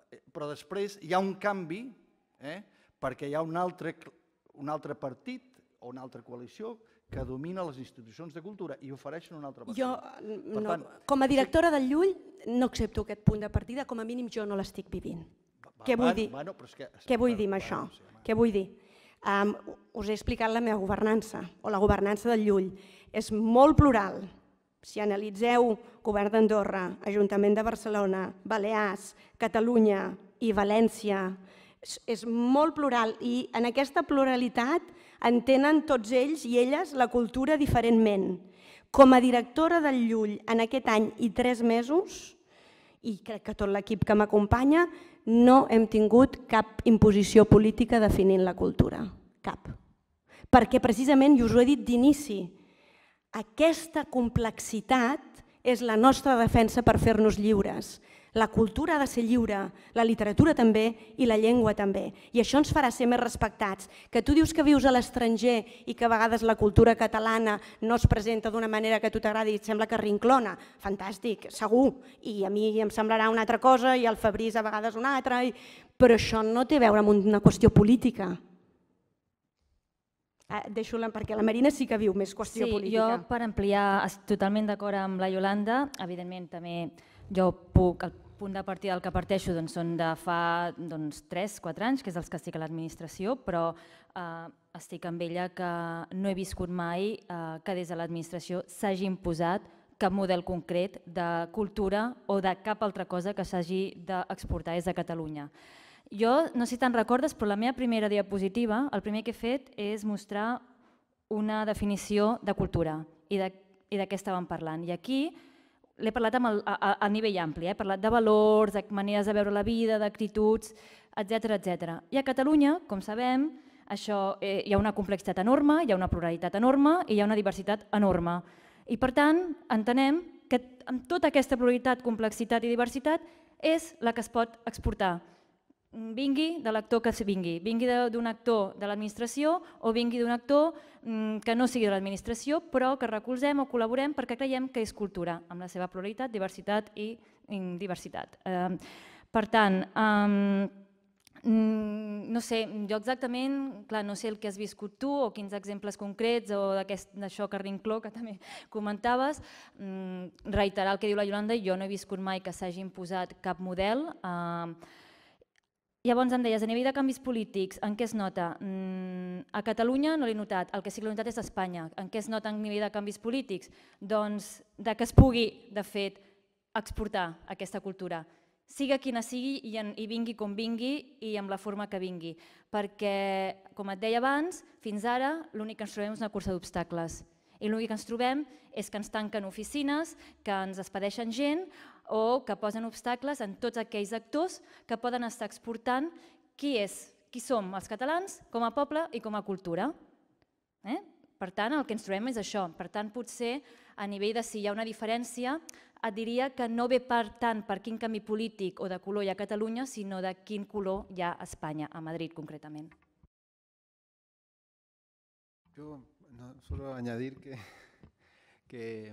després hi ha un canvi perquè hi ha un altre partit o una altra coalició que domina les institucions de cultura i ofereixen una altra Jo, versió. com a directora del Llull, no accepto aquest punt de partida, com a mínim jo no l'estic vivint. Què vull dir? Què vull dir amb això? Què vull dir? Us he explicat la meva governança, o la governança del Llull. És molt plural. Si analitzeu Govern d'Andorra, Ajuntament de Barcelona, Balears, Catalunya i València, és molt plural i en aquesta pluralitat entenen tots ells i elles la cultura diferentment. Com a directora del Llull en aquest any i 3 mesos, i crec que tot l'equip que m'acompanya, no hem tingut cap imposició política definint la cultura, cap. Perquè precisament, i us ho he dit d'inici, aquesta complexitat és la nostra defensa per fer-nos lliures. La cultura ha de ser lliure, la literatura també i la llengua també. I això ens farà ser més respectats. Que tu dius que vius a l'estranger i que a vegades la cultura catalana no es presenta d'una manera que a tu t'agradi i et sembla que rinclona, fantàstic, segur. I a mi em semblarà una altra cosa i al Fabriç a vegades una altra, però això no té a veure amb una qüestió política. Deixo-la perquè la Marina sí que viu més qüestió política. Jo, per ampliar, estic totalment d'acord amb la Iolanda. Evidentment, també jo puc, el punt de partida del que parteixo són de fa 3-4 anys, que és els que estic a l'administració, però estic amb ella que no he viscut mai que des de l'administració s'hagi imposat cap model concret de cultura o de cap altra cosa que s'hagi d'exportar des de Catalunya. Jo, no sé si te'n recordes, però la meva primera diapositiva, el primer que he fet és mostrar una definició de cultura i de què estàvem parlant. I aquí l'he parlat a nivell ampli, he parlat de valors, de maneres de veure la vida, d'actituds, etc. I a Catalunya, com sabem, hi ha una complexitat enorme, hi ha una pluralitat enorme i hi ha una diversitat enorme. I per tant, entenem que amb tota aquesta pluralitat, complexitat i diversitat és la que es pot exportar. Vingui de l'actor que vingui d'un actor de l'administració o vingui d'un actor que no sigui de l'administració, però que recolzem o col·laborem perquè creiem que és cultura, amb la seva pluralitat, diversitat i diversitat. Per tant, no sé, jo exactament, clar, no sé el que has viscut tu o quins exemples concrets o d'això que rincló, que també comentaves, reiterar el que diu la Iolanda, jo no he viscut mai que s'hagi imposat cap model. Llavors em deies, a nivell de canvis polítics, en què es nota? A Catalunya no l'he notat, el que sí que l'he notat és a Espanya. En què es nota a nivell de canvis polítics? Doncs de que es pugui, de fet, exportar aquesta cultura, siga quina sigui i vingui com vingui i amb la forma que vingui. Perquè, com et deia abans, fins ara l'únic que ens trobem és una cursa d'obstacles. I l'únic que ens trobem és que ens tanquen oficines, que ens expedeixen gent o que posen obstacles en tots aquells actors que poden estar exportant qui som els catalans com a poble i com a cultura. Per tant, el que ens trobem és això. Per tant, potser a nivell de si hi ha una diferència, et diria que no ve tant per quin canvi polític o de color hi ha a Catalunya, sinó de quin color hi ha a Espanya, a Madrid concretament. Yo solo añadir que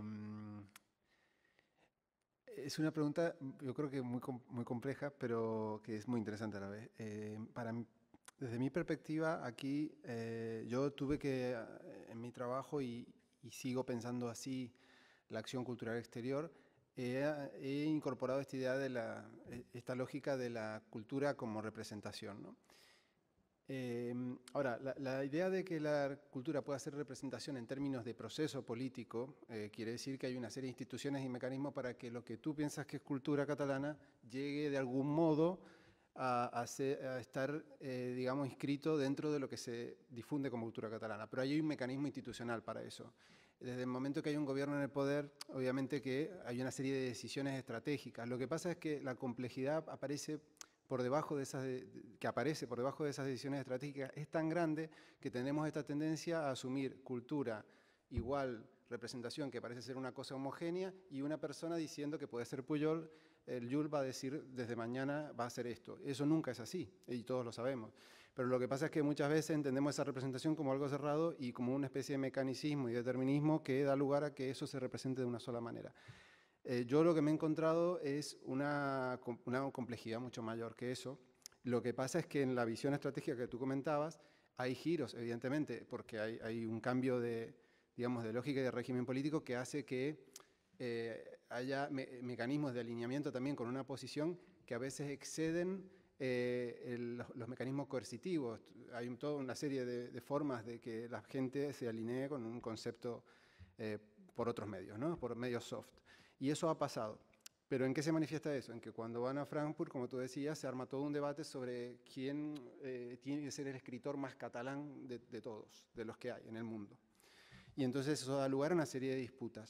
es una pregunta, yo creo que muy compleja, pero que es muy interesante a la vez. Desde mi perspectiva, aquí yo tuve que, en mi trabajo, y sigo pensando así, la acción cultural exterior, he incorporado esta idea esta lógica de la cultura como representación, ¿no? Ahora, la idea de que la cultura pueda ser representación en términos de proceso político quiere decir que hay una serie de instituciones y mecanismos para que lo que tú piensas que es cultura catalana llegue de algún modo a estar, digamos, inscrito dentro de lo que se difunde como cultura catalana. Pero hay un mecanismo institucional para eso. Desde el momento que hay un gobierno en el poder, obviamente que hay una serie de decisiones estratégicas. Lo que pasa es que la complejidad aparece por debajo de esas decisiones estratégicas es tan grande que tenemos esta tendencia a asumir cultura igual representación, que parece ser una cosa homogénea, y una persona diciendo que puede ser Pujol, el Llull va a decir desde mañana va a hacer esto. Eso nunca es así, y todos lo sabemos. Pero lo que pasa es que muchas veces entendemos esa representación como algo cerrado y como una especie de mecanicismo y determinismo que da lugar a que eso se represente de una sola manera. Yo lo que me he encontrado es una complejidad mucho mayor que eso. Lo que pasa es que en la visión estratégica que tú comentabas, hay giros, evidentemente, porque hay un cambio de lógica y de régimen político que hace que haya mecanismos de alineamiento también con una posición que a veces exceden los mecanismos coercitivos. Hay toda una serie de formas de que la gente se alinee con un concepto por otros medios, ¿no? Por medios soft. Y eso ha pasado. ¿Pero en qué se manifiesta eso? En que cuando van a Frankfurt, como tú decías, se arma todo un debate sobre quién tiene que ser el escritor más catalán de todos, de los que hay en el mundo. Y entonces eso da lugar a una serie de disputas.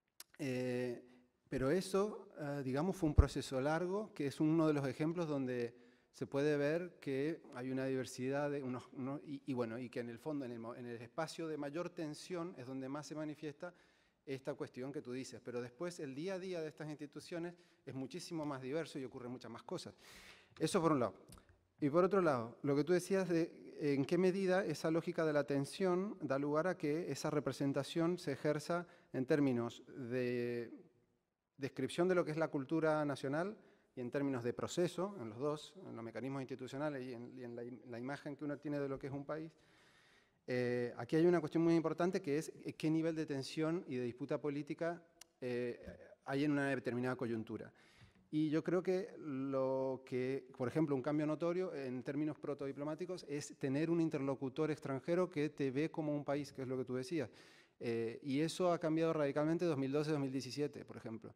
Pero eso, digamos, fue un proceso largo, que es uno de los ejemplos donde se puede ver que hay una diversidad y que en el fondo, en el espacio de mayor tensión, es donde más se manifiesta esta cuestión que tú dices, pero después el día a día de estas instituciones es muchísimo más diverso y ocurren muchas más cosas. Eso por un lado. Y por otro lado, lo que tú decías de en qué medida esa lógica de la tensión da lugar a que esa representación se ejerza en términos de descripción de lo que es la cultura nacional y en términos de proceso, en los dos, en los mecanismos institucionales y en la imagen que uno tiene de lo que es un país. Aquí hay una cuestión muy importante que es qué nivel de tensión y de disputa política hay en una determinada coyuntura. Y yo creo que por ejemplo, un cambio notorio en términos protodiplomáticos es tener un interlocutor extranjero que te ve como un país, que es lo que tú decías. Y eso ha cambiado radicalmente 2012-2017, por ejemplo.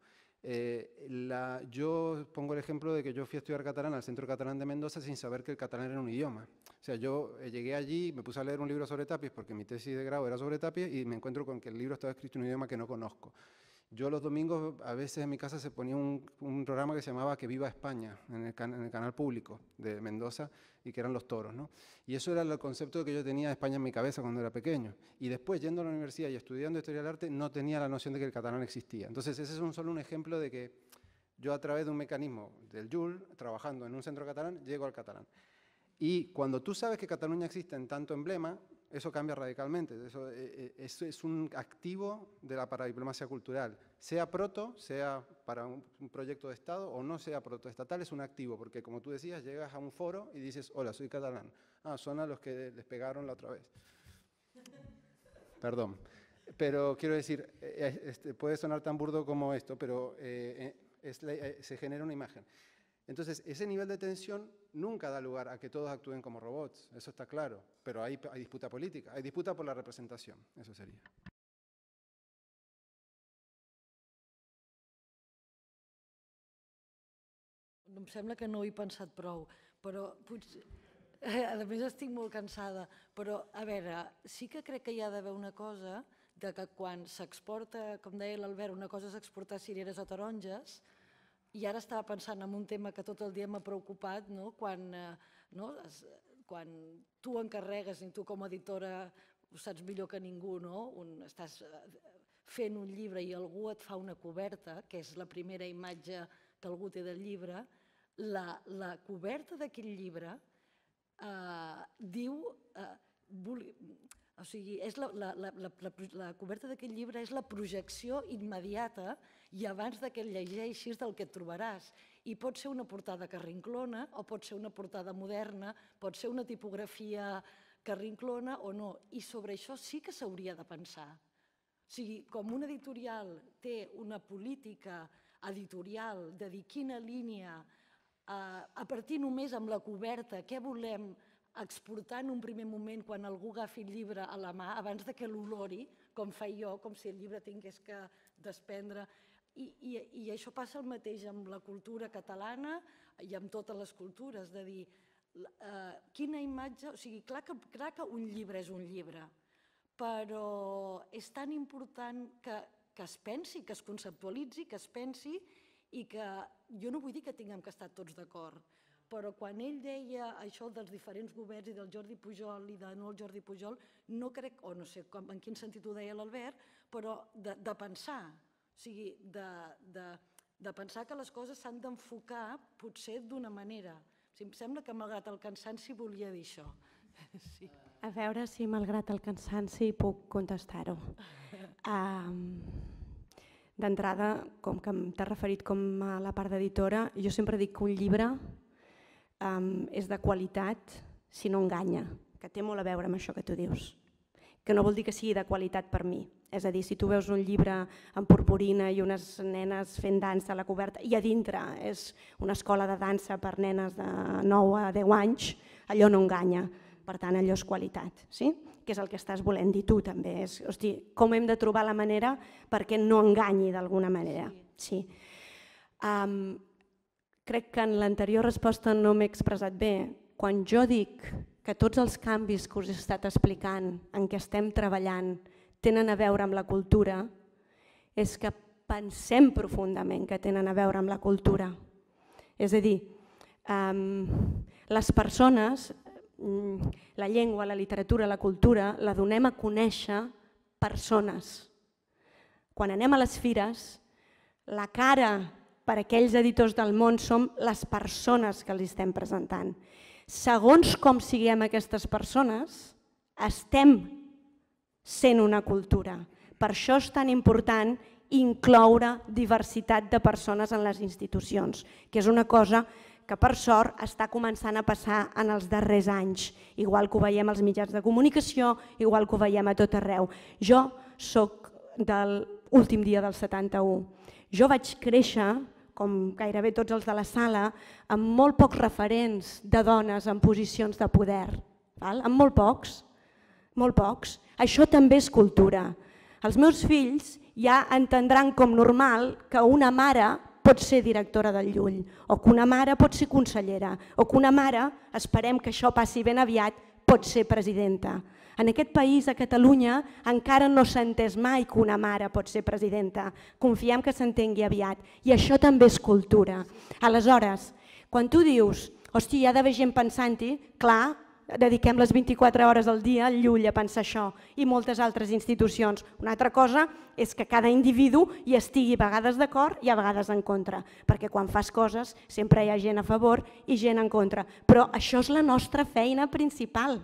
Yo pongo el ejemplo de que yo fui a estudiar catalán al Centro Catalán de Mendoza sin saber que el catalán era un idioma. O sea, yo llegué allí, me puse a leer un libro sobre Tapies porque mi tesis de grado era sobre Tapies y me encuentro con que el libro estaba escrito en un idioma que no conozco. Yo los domingos, a veces en mi casa se ponía un programa que se llamaba Que Viva España, en el canal público de Mendoza, y que eran los toros, ¿no? Y eso era el concepto que yo tenía de España en mi cabeza cuando era pequeño. Y después, yendo a la universidad y estudiando Historia del Arte, no tenía la noción de que el catalán existía. Entonces, ese es solo un ejemplo de que yo, a través de un mecanismo del JUL, trabajando en un centro catalán, llego al catalán. Y cuando tú sabes que Cataluña existe en tanto emblema, eso cambia radicalmente. Eso es un activo de la paradiplomacia cultural. Sea proto, sea para un proyecto de Estado o no sea protoestatal, es un activo. Porque, como tú decías, llegas a un foro y dices, hola, soy catalán. Ah, son a los que les pegaron la otra vez. Perdón. Pero quiero decir, puede sonar tan burdo como esto, pero se genera una imagen. Entonces, ese nivel de tensión nunca da lugar a que todos actúen como robots, eso está claro, pero hay disputa política, hay disputa por la representación, eso sería. Em sembla que no ho he pensat prou, però potser, a més estic molt cansada, però a veure, sí que crec que hi ha d'haver una cosa de que quan s'exporta, com deia l'Albert, una cosa és exportar cireres o taronges, i ara estava pensant en un tema que tot el dia m'ha preocupat, quan tu encarregues, i tu com a editora ho saps millor que ningú, estàs fent un llibre i algú et fa una coberta, que és la primera imatge que algú té del llibre, la coberta d'aquell llibre diu... O sigui, la coberta d'aquest llibre és la projecció immediata i abans que el llegeixis del que et trobaràs. I pot ser una portada carrinclona o pot ser una portada moderna, pot ser una tipografia carrinclona o no. I sobre això sí que s'hauria de pensar. O sigui, com un editorial té una política editorial de dir quina línia, a partir només amb la coberta, què volem exportar en un primer moment quan algú agafi el llibre a la mà, abans que l'olori, com faig jo, com si el llibre tingués que desprendre. I això passa el mateix amb la cultura catalana i amb totes les cultures, de dir quina imatge... O sigui, clar que un llibre és un llibre, però és tan important que es pensi, que es conceptualitzi, que es pensi i que jo no vull dir que tinguem que estar tots d'acord, però quan ell deia això dels diferents governs i del Jordi Pujol i de no el Jordi Pujol, no crec, o no sé en quin sentit ho deia l'Albert, però de pensar, o sigui, de pensar que les coses s'han d'enfocar potser d'una manera. Em sembla que malgrat el cansanci volia dir això. A veure si malgrat el cansanci puc contestar-ho. D'entrada, com que t'has referit com a la part d'editora, jo sempre dic que un llibre és de qualitat si no enganya, que té molt a veure amb això que tu dius, que no vol dir que sigui de qualitat per mi. És a dir, si tu veus un llibre amb purpurina i unes nenes fent dansa a la coberta i a dintre és una escola de dansa per nenes de 9 a 10 anys, allò no enganya. Per tant, allò és qualitat, sí? Que és el que estàs volent dir tu també. Hosti, com hem de trobar la manera perquè no enganyi d'alguna manera. Sí. Crec que en l'anterior resposta no m'he expressat bé. Quan jo dic que tots els canvis que us he estat explicant, en què estem treballant, tenen a veure amb la cultura, és que pensem profundament que tenen a veure amb la cultura. És a dir, les persones, la llengua, la literatura, la cultura, la donem a conèixer persones. Quan anem a les fires, la cara per a aquells editors del món som les persones que els estem presentant. Segons com siguem aquestes persones, estem sent una cultura. Per això és tan important incloure diversitat de persones en les institucions, que és una cosa que per sort està començant a passar en els darrers anys, igual que ho veiem als mitjans de comunicació, igual que ho veiem a tot arreu. Jo soc de l'últim dia del 71. Jo vaig créixer, com gairebé tots els de la sala, amb molt pocs referents de dones en posicions de poder, amb molt pocs. Molt pocs. Això també és cultura. Els meus fills ja entendran com normal que una mare pot ser directora del Llull, o que una mare pot ser consellera, o que una mare, esperem que això passi ben aviat, pot ser presidenta. En aquest país, a Catalunya, encara no s'ha entès mai que una mare pot ser presidenta. Confiem que s'entengui aviat. I això també és cultura. Aleshores, quan tu dius, hòstia, hi ha d'haver gent pensant-hi, clar, dediquem les 24 hores al dia al Llull a pensar això i moltes altres institucions. Una altra cosa és que cada individu hi estigui a vegades d'acord i a vegades en contra, perquè quan fas coses sempre hi ha gent a favor i gent en contra. Però això és la nostra feina principal,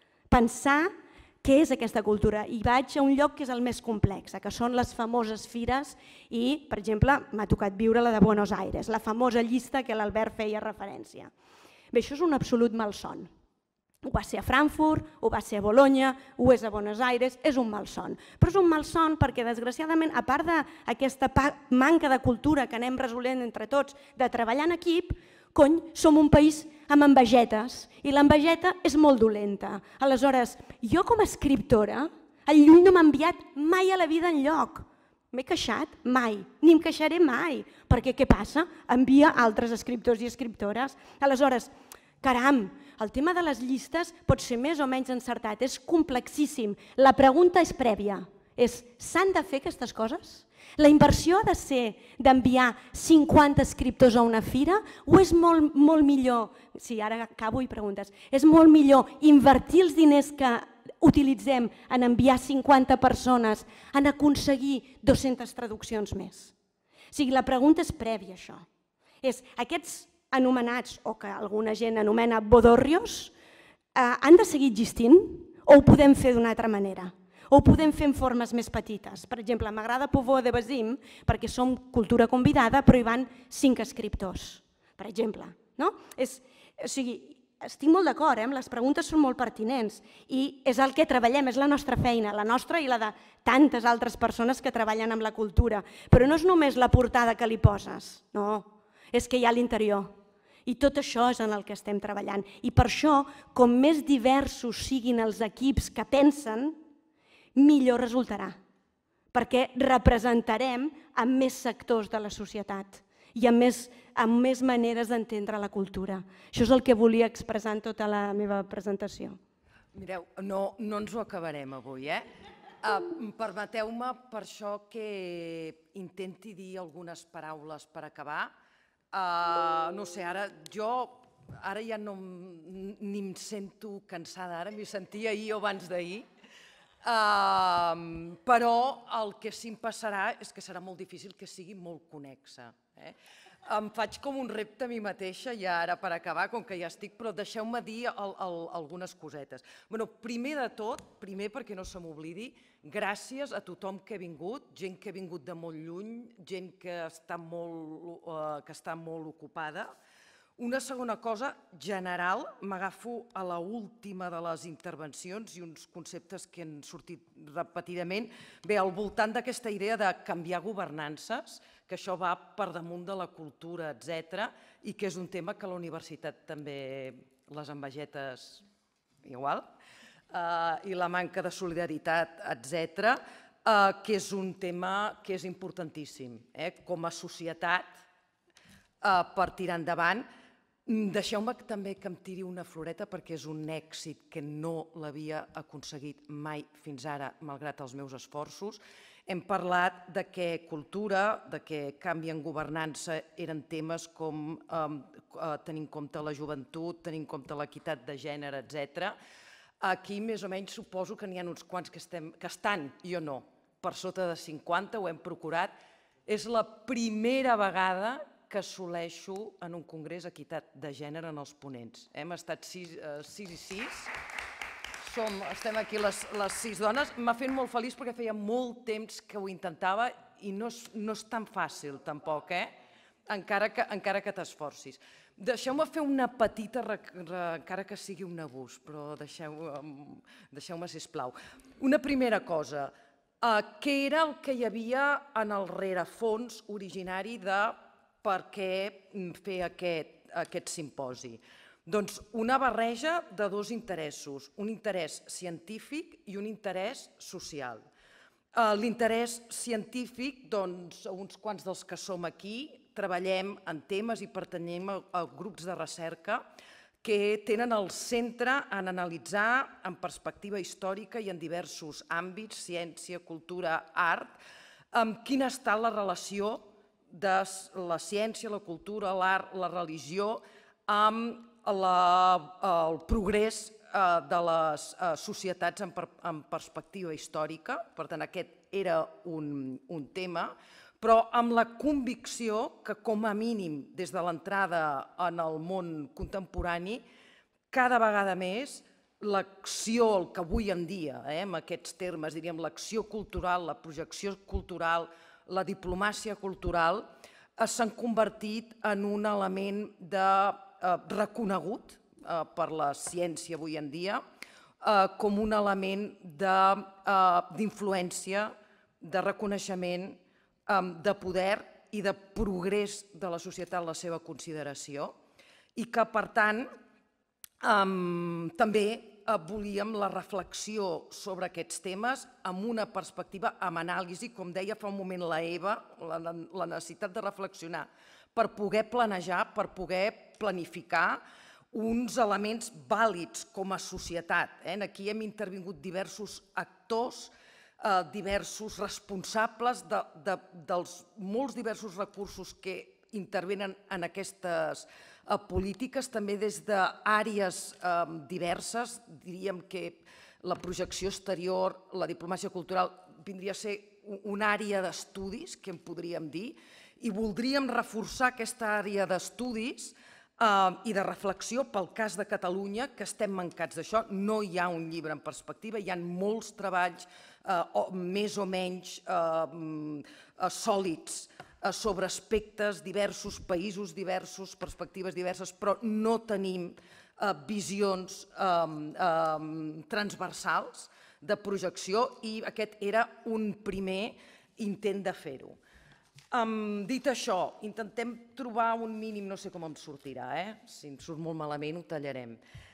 pensar què és aquesta cultura. I vaig a un lloc que és el més complex, que són les famoses fires i, per exemple, m'ha tocat viure la de Buenos Aires, la famosa llista que l'Albert feia referència. Bé, això és un absolut malson. Ho va ser a Frankfurt, ho va ser a Bologna, ho és a Buenos Aires, és un malson. Però és un malson perquè, desgraciadament, a part d'aquesta manca de cultura que anem resolent entre tots de treballar en equip, cony, som un país amb envegetes i l'envegeta és molt dolenta. Aleshores, jo com a escriptora, el Llull no m'ha enviat mai a la vida enlloc. M'he queixat? Mai. Ni em queixaré mai. Perquè què passa? Envia altres escriptors i escriptores. Aleshores, caram, el tema de les llistes pot ser més o menys encertat, és complexíssim. La pregunta és prèvia, s'han de fer aquestes coses? La inversió ha de ser d'enviar 50 escriptors a una fira o és molt millor, sí, ara acabo i preguntes, és molt millor invertir els diners que utilitzem en enviar 50 persones en aconseguir 200 traduccions més? O sigui, la pregunta és prèvia, això. És aquests anomenats, o que alguna gent anomena bodorrios, han de seguir existint o ho podem fer d'una altra manera? O ho podem fer en formes més petites? Per exemple, m'agrada Povoa de Basim perquè som cultura convidada, però hi van 5 escriptors, per exemple. O sigui, estic molt d'acord, les preguntes són molt pertinents i és el que treballem, és la nostra feina, la nostra i la de tantes altres persones que treballen amb la cultura. Però no és només la portada que li poses, no, és que hi ha l'interior. I tot això és en el que estem treballant. I per això, com més diversos siguin els equips que pensen, millor resultarà. Perquè representarem amb més sectors de la societat i amb més maneres d'entendre la cultura. Això és el que volia expressar en tota la meva presentació. Mireu, no ens ho acabarem avui, Permeteu-me per això que intenti dir algunes paraules per acabar. No sé, ara ja ni em sento cansada, ara m'hi sentia ahir o abans d'ahir, però el que sí em passarà és que serà molt difícil que sigui molt connexa. Em faig com un repte a mi mateixa, ja ara per acabar, com que ja estic, però deixeu-me dir algunes cosetes. Primer de tot, primer perquè no se m'oblidi, gràcies a tothom que ha vingut, gent que ha vingut de molt lluny, gent que està molt ocupada. Una segona cosa general, m'agafo a l'última de les intervencions i uns conceptes que han sortit repetidament. Bé, al voltant d'aquesta idea de canviar governances, que això va per damunt de la cultura, etc., i que és un tema que a la universitat també les envegetes igual, i la manca de solidaritat, etc., que és un tema que és importantíssim. Com a societat, per tirar endavant, deixeu-me també que em tiri una floreta perquè és un èxit que no l'havia aconseguit mai fins ara, malgrat els meus esforços. Hem parlat de que cultura, de que canvi en governança eren temes com tenir en compte la joventut, tenir en compte l'equitat de gènere, etc. Aquí, més o menys, suposo que n'hi ha uns quants que estan, jo no, per sota de 50, ho hem procurat. És la primera vegada que assoleixo en un congrés equitat de gènere en els ponents. Hem estat 6 i 6, estem aquí les 6 dones. M'ha fet molt feliç perquè feia molt temps que ho intentava i no és tan fàcil tampoc, encara que t'esforcis. Deixeu-me fer una petita, encara que sigui un abús, però deixeu-me, sisplau. Una primera cosa, què era el que hi havia en el rerefons originari de per què fer aquest simposi? Doncs una barreja de dos interessos, un interès científic i un interès social. L'interès científic, doncs, uns quants dels que som aquí, treballem en temes i pertanyem a grups de recerca que tenen el centre en analitzar en perspectiva històrica i en diversos àmbits, ciència, cultura, art, quina ha estat la relació de la ciència, la cultura, l'art, la religió, amb el progrés de les societats en perspectiva històrica. Per tant, aquest era un tema, però amb la convicció que, com a mínim, des de l'entrada en el món contemporani, cada vegada més l'acció, el que avui en dia, amb aquests termes, diríem l'acció cultural, la projecció cultural, la diplomàcia cultural, s'han convertit en un element reconegut per la ciència avui en dia com un element d'influència, de reconeixement, de poder i de progrés de la societat, la seva consideració, i que, per tant, també volíem la reflexió sobre aquests temes amb una perspectiva, amb anàlisi, com deia fa un moment la Eva, la necessitat de reflexionar per poder planejar, per poder planificar uns elements vàlids com a societat. Aquí hem intervingut diversos actors, diversos responsables dels molts diversos recursos que intervenen en aquestes polítiques, també des d'àrees diverses. Diríem que la projecció exterior, la diplomàcia cultural, vindria a ser una àrea d'estudis, que en podríem dir, i voldríem reforçar aquesta àrea d'estudis i de reflexió pel cas de Catalunya, que estem mancats d'això. No hi ha un llibre en perspectiva, hi ha molts treballs més o menys sòlids sobre aspectes diversos, països diversos, perspectives diverses, però no tenim visions transversals de projecció i aquest era un primer intent de fer-ho. Dit això, intentem trobar un mínim, no sé com em sortirà, si em surt molt malament ho tallarem.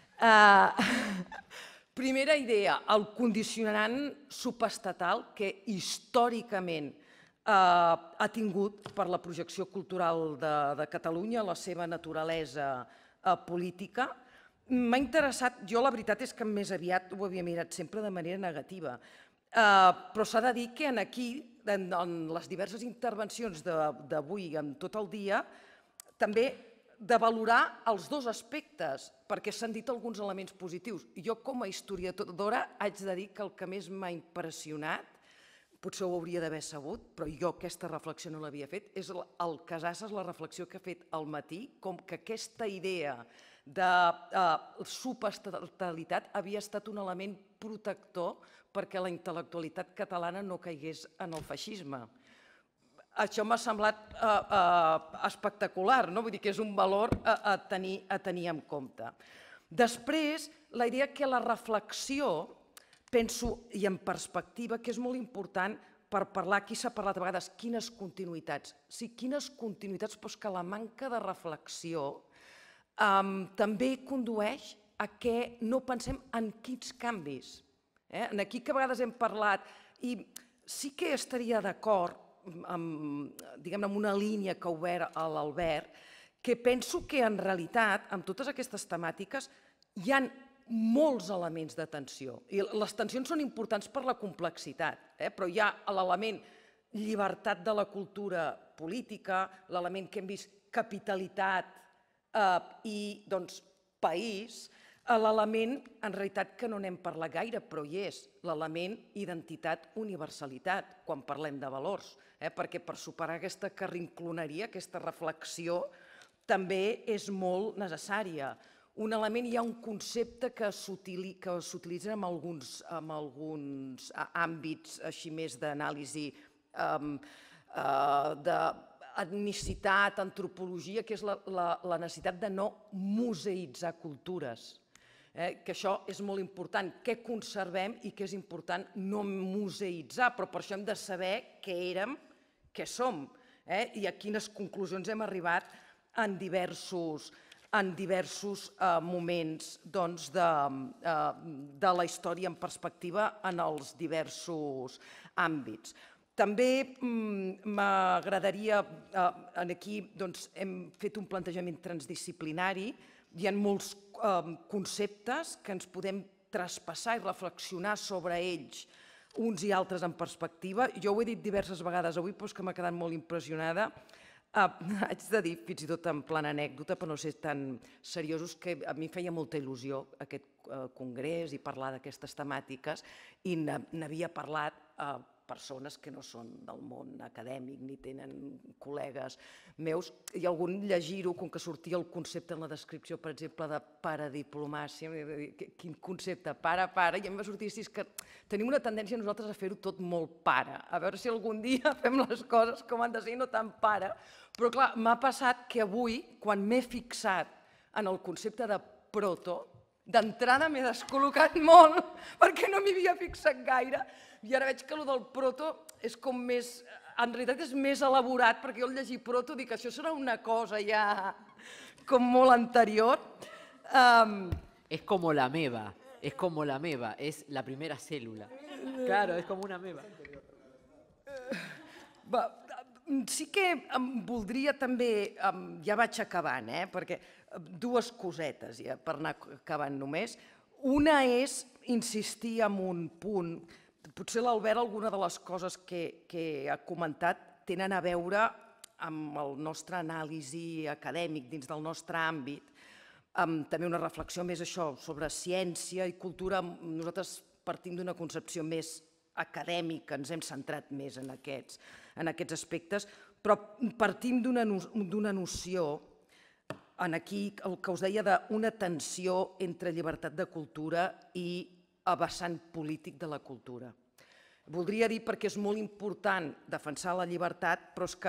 Primera idea, el condicionant subestatal que històricament ha tingut per la projecció cultural de Catalunya, la seva naturalesa política. M'ha interessat, jo la veritat és que més aviat ho havia mirat sempre de manera negativa, però s'ha de dir que aquí, en les diverses intervencions d'avui, en tot el dia, també de valorar els dos aspectes, perquè s'han dit alguns elements positius. Jo, com a historiadora, haig de dir que el que més m'ha impressionat, potser ho hauria d'haver sabut, però jo aquesta reflexió no l'havia fet, és el Casassas, la reflexió que ha fet al matí, com que aquesta idea de subestatalitat havia estat un element protector perquè la intel·lectualitat catalana no caigués en el feixisme. això m'ha semblat espectacular, no? Vull dir que és un valor a tenir en compte. Després, la idea que la reflexió, penso, i en perspectiva, que és molt important per parlar, aquí s'ha parlat a vegades, quines continuïtats. Sí, quines continuïtats, però és que la manca de reflexió també condueix a que no pensem en quins canvis. Aquí que a vegades hem parlat, i sí que estaria d'acord amb una línia que ha obert l'Albert, que penso que en realitat, amb totes aquestes temàtiques, hi ha molts elements de tensió. I les tensions són importants per la complexitat, però hi ha l'element llibertat de la cultura política, l'element que hem vist capitalitat i país, l'element, en realitat, que no n'hem parlat gaire, però hi és, l'element identitat-universalitat, quan parlem de valors, perquè per superar aquesta carrincloneria, aquesta reflexió, també és molt necessària. Un element, hi ha un concepte que s'utilitza en alguns àmbits així més d'anàlisi d'etnicitat, antropologia, que és la necessitat de no museïtzar cultures. Que això és molt important, què conservem i què és important no museïtzar, però per això hem de saber què érem, què som i a quines conclusions hem arribat en diversos moments de la història en perspectiva en els diversos àmbits. També m'agradaria, aquí hem fet un plantejament transdisciplinari, hi ha molts conceptes que ens podem traspassar i reflexionar sobre ells uns i altres en perspectiva. Jo ho he dit diverses vegades avui, però és que m'ha quedat molt impressionada. Haig de dir, fins i tot en plan anècdota, per no ser tan seriosos, que a mi feia molta il·lusió aquest congrés i parlar d'aquestes temàtiques, i n'havia parlat a persones que no són del món acadèmic ni tenen col·legues meus, i algun llegir-ho, com que sortia el concepte en la descripció, per exemple, de paradiplomàcia, quin concepte, para, i em va sortir així, que tenim una tendència nosaltres a fer-ho tot molt para, a veure si algun dia fem les coses com han de ser i no tan para, però clar, m'ha passat que avui, quan m'he fixat en el concepte de proto, d'entrada m'he descol·locat molt, perquè no m'hi havia fixat gaire, i ara veig que el del proto és com més, en realitat és més elaborat, perquè jo al llegir proto dic que això serà una cosa ja com molt anterior. Es como la ameba, es la primera célula. Claro, es como una ameba. Sí que voldria també, ja vaig acabant, perquè dues cosetes per anar acabant només. Una és insistir en un punt. Potser l'Albert, alguna de les coses que ha comentat tenen a veure amb el nostre anàlisi acadèmic dins del nostre àmbit, també una reflexió més això sobre ciència i cultura. Nosaltres partim d'una concepció més acadèmica, ens hem centrat més en aquests aspectes, però partim d'una noció, aquí el que us deia, d'una tensió entre llibertat de cultura i vessant polític de la cultura. Voldria dir, perquè és molt important defensar la llibertat, però és que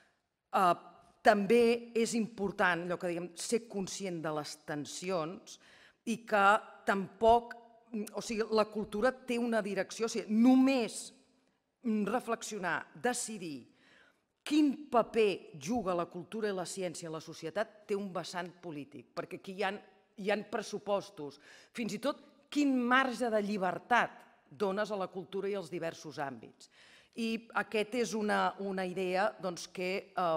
també és important, allò que diguem, ser conscient de les tensions i que tampoc, o sigui, la cultura té una direcció, o sigui, només reflexionar, decidir quin paper juga la cultura i la ciència en la societat té un vessant polític, perquè aquí hi ha pressupostos, fins i tot quin marge de llibertat dones a la cultura i als diversos àmbits. I aquesta és una idea que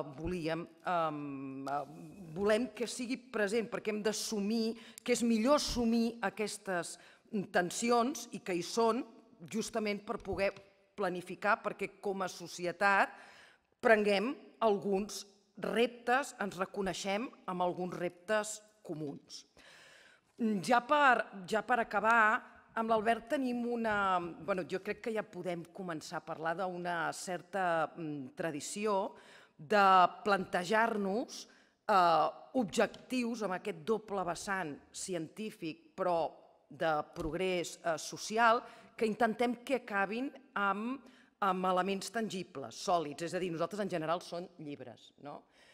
volem que sigui present, perquè hem d'assumir que és millor assumir aquestes tensions i que hi són justament per poder planificar, perquè com a societat prenguem alguns reptes, ens reconeixem amb alguns reptes comuns. Ja per acabar, amb l'Albert tenim jo crec que ja podem començar a parlar d'una certa tradició de plantejar-nos objectius amb aquest doble vessant científic però de progrés social que intentem que acabin amb amb elements tangibles, sòlids, és a dir, nosaltres en general són llibres, no?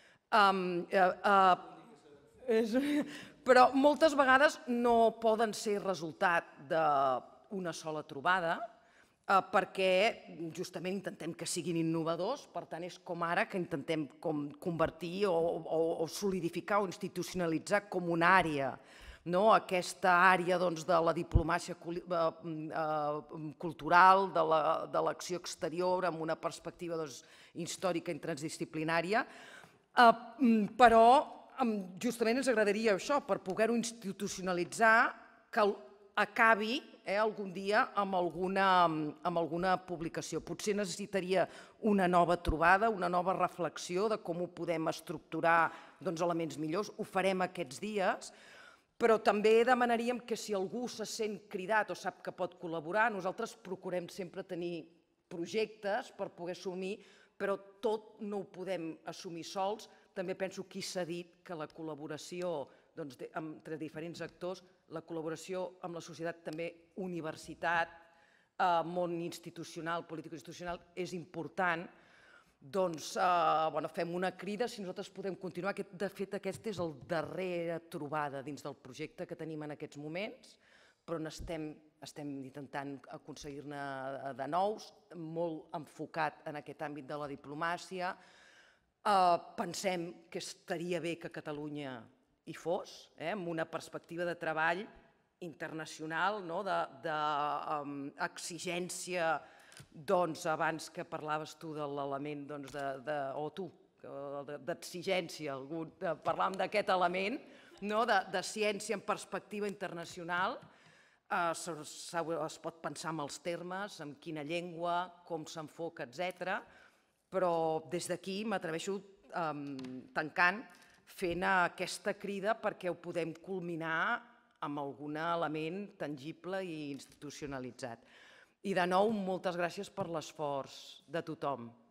Però moltes vegades no poden ser resultat d'una sola trobada, perquè justament intentem que siguin innovadors, per tant és com ara que intentem convertir o solidificar o institucionalitzar com una àrea, aquesta àrea de la diplomàcia cultural, de l'acció exterior, amb una perspectiva històrica i transdisciplinària, però justament ens agradaria això, per poder-ho institucionalitzar, que acabi algun dia amb alguna publicació. Potser necessitaria una nova trobada, una nova reflexió de com ho podem estructurar elements millors. Ho farem aquests dies, però també demanaríem que si algú se sent cridat o sap que pot col·laborar, nosaltres procurem sempre tenir projectes per poder assumir, però tot no ho podem assumir sols. També penso que s'ha dit que la col·laboració entre diferents actors, la col·laboració amb la societat, també universitat, món institucional, polític-institucional, és important. Doncs fem una crida si nosaltres podem continuar. De fet, aquesta és la darrera trobada dins del projecte que tenim en aquests moments, però estem intentant aconseguir-ne de nous, molt enfocat en aquest àmbit de la diplomàcia. Pensem que estaria bé que Catalunya hi fos, amb una perspectiva de treball internacional, d'exigència, abans que parlaves tu de l'element, o tu, d'exigència, parlàvem d'aquest element, de ciència en perspectiva internacional. Es pot pensar en els termes, en quina llengua, com s'enfoca, etc. Però des d'aquí m'atreveixo tancant, fent aquesta crida perquè ho podem culminar amb algun element tangible i institucionalitzat. I de nou, moltes gràcies per l'esforç de tothom.